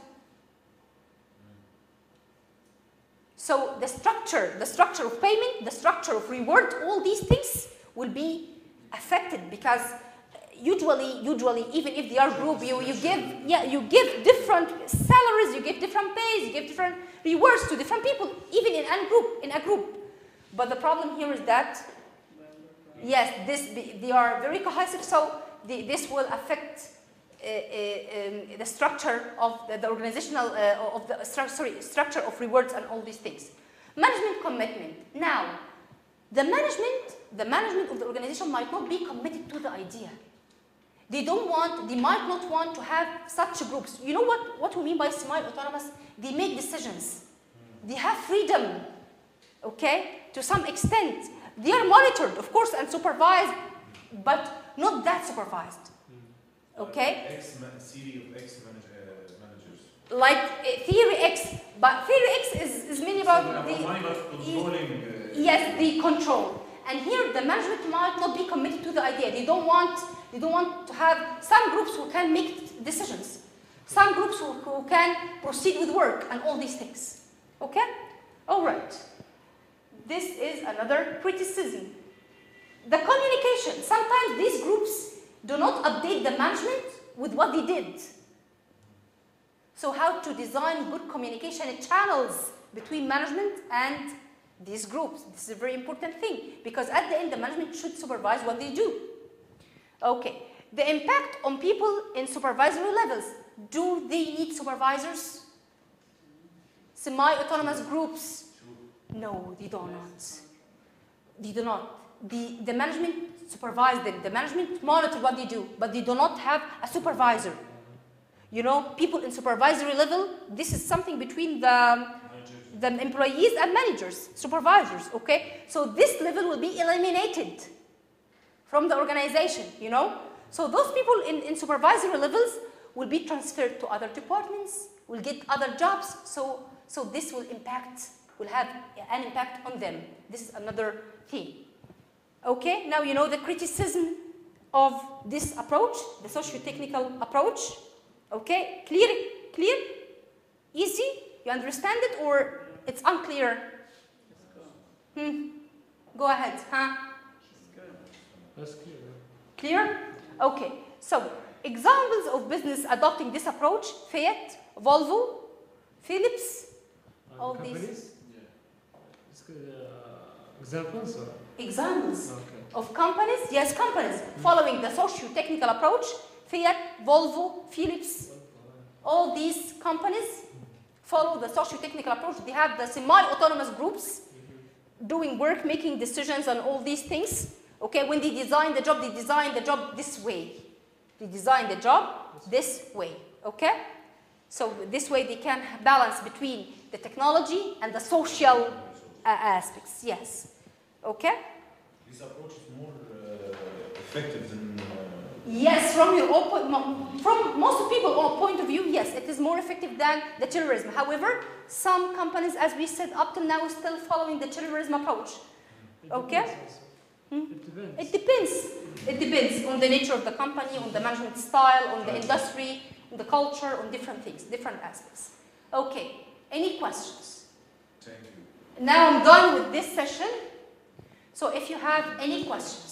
A: So the structure, the structure of payment, the structure of reward, all these things will be affected because usually, usually, even if they are group, you, you give, yeah, you give different salaries, you give different pays, you give different rewards to different people, even in a group, in a group. But the problem here is that, yes, this they are very cohesive, so the, this will affect Uh, uh, um, the structure of the, the organizational, uh, of the stru sorry, structure of rewards and all these things. Management commitment. Now, the management, the management of the organization might not be committed to the idea. They don't want, they might not want to have such groups. You know what, what we mean by semi-autonomous? They make decisions. They have freedom, okay, to some extent. They are monitored, of course, and supervised, but not that supervised. Okay?
G: X series of X manage, uh, managers.
A: Like uh, Theory X, but Theory X is, is mainly about the,
G: controlling. Uh,
A: yes, the control. And here the management might not be committed to the idea. They don't want, they don't want to have some groups who can make decisions, some groups who, who can proceed with work and all these things. Okay? All right. This is another criticism. The communication. Sometimes these groups do not update the management with what they did. So how to design good communication channels between management and these groups. This is a very important thing because at the end the management should supervise what they do. Okay, the impact on people in supervisory levels. Do they need supervisors? Semi-autonomous groups? No, they do not. They do not. The, the management supervise them. The management monitor what they do, but they do not have a supervisor. You know, people in supervisory level, this is something between the, the employees and managers, supervisors, okay? So this level will be eliminated from the organization, you know? So those people in, in supervisory levels will be transferred to other departments, will get other jobs, so, so this will impact, will have an impact on them. This is another thing. Okay, now you know the criticism of this approach, the socio-technical approach. Okay, clear? Clear? Easy? You understand it or it's unclear? Hmm. Go ahead, huh?
B: That's clear.
A: Clear? Okay, so examples of business adopting this approach: Fiat, Volvo, Philips,
B: Uh,
A: all
B: companies?
A: these.
B: It's, uh, examples? Or?
A: Examples
B: Okay.
A: of companies, yes, companies following the socio-technical approach: Fiat, Volvo, Philips. All these companies follow the socio-technical approach. They have the semi-autonomous groups doing work, making decisions on all these things. Okay, when they design the job, they design the job this way. They design the job this way, okay? So this way they can balance between the technology and the social uh, aspects, yes. Okay?
G: This approach is more uh, effective than. Uh,
A: Yes, from your own point, mo- from most people's own point of view, yes, it is more effective than the terrorism. However, some companies, as we said up till now, are still following the terrorism approach.
B: It
A: Okay.
B: depends also.
A: Hmm?
B: It depends.
A: It depends. It depends on the nature of the company, on the management style, on the industry, on the culture, on different things, different aspects. Okay, any questions?
G: Thank you.
A: Now I'm done with this session. So if you have any questions.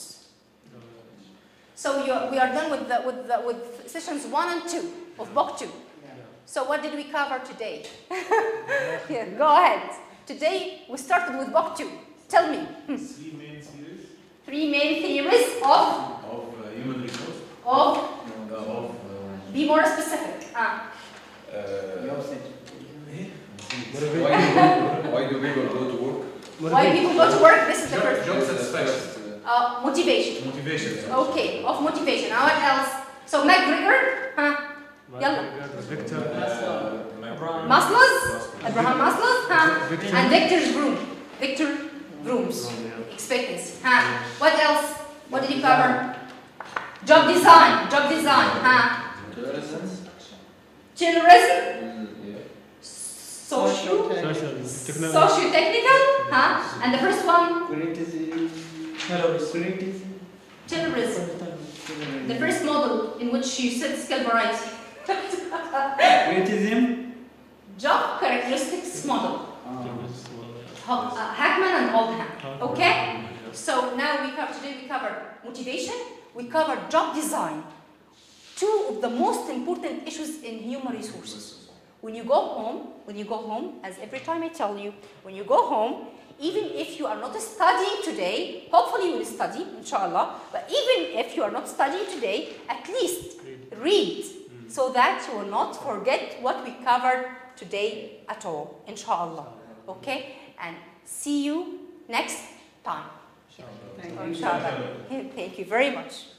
A: So you're, we are done with, the, with, the, with sessions one and two of book two. So what did we cover today? Yeah, go ahead. Today we started with book two. Tell me. Hmm.
G: Three main series
A: Three main theories of,
G: of uh, human resource.
A: of,
G: Uh, of uh,
A: be more specific. Ah.
G: uh,
D: Job search.
E: Why do, why do people go to work?
A: Why people go to work? This is the
E: Job,
A: first.
E: job satisfaction.
A: Uh, motivation.
G: motivation.
A: Okay, of motivation. Now what else? So McGregor, huh? Yalla.
B: Victor.
G: Uh,
A: Maslow's, Abraham Maslow's, huh?
B: Victor.
A: And Victor's room. Victor rooms. Expectancy. Huh? What else? What did you cover? Job design. Job design. Huh? Terrorism.
E: Mm, yeah.
A: Social.
B: Social. Technology.
A: Socio-technical. Huh? And the first one,
D: Criticism.
F: Terrorist.
D: Criticism.
A: terrorism. The first model in which you said skill variety.
D: Criticism.
A: Job characteristics model.
D: Uh,
A: Ha- uh, Hackman and Oldham. Okay? So now we cover, today we covered motivation, we covered job design. Two of the most important issues in human resources. When you go home, when you go home, as every time I tell you, when you go home, even if you are not studying today, hopefully you will study, inshallah, but even if you are not studying today, at least read, so that you will not forget what we covered today at all, inshallah. Okay? And see you next time.
D: Thank you.
A: Inshallah. Thank you very much.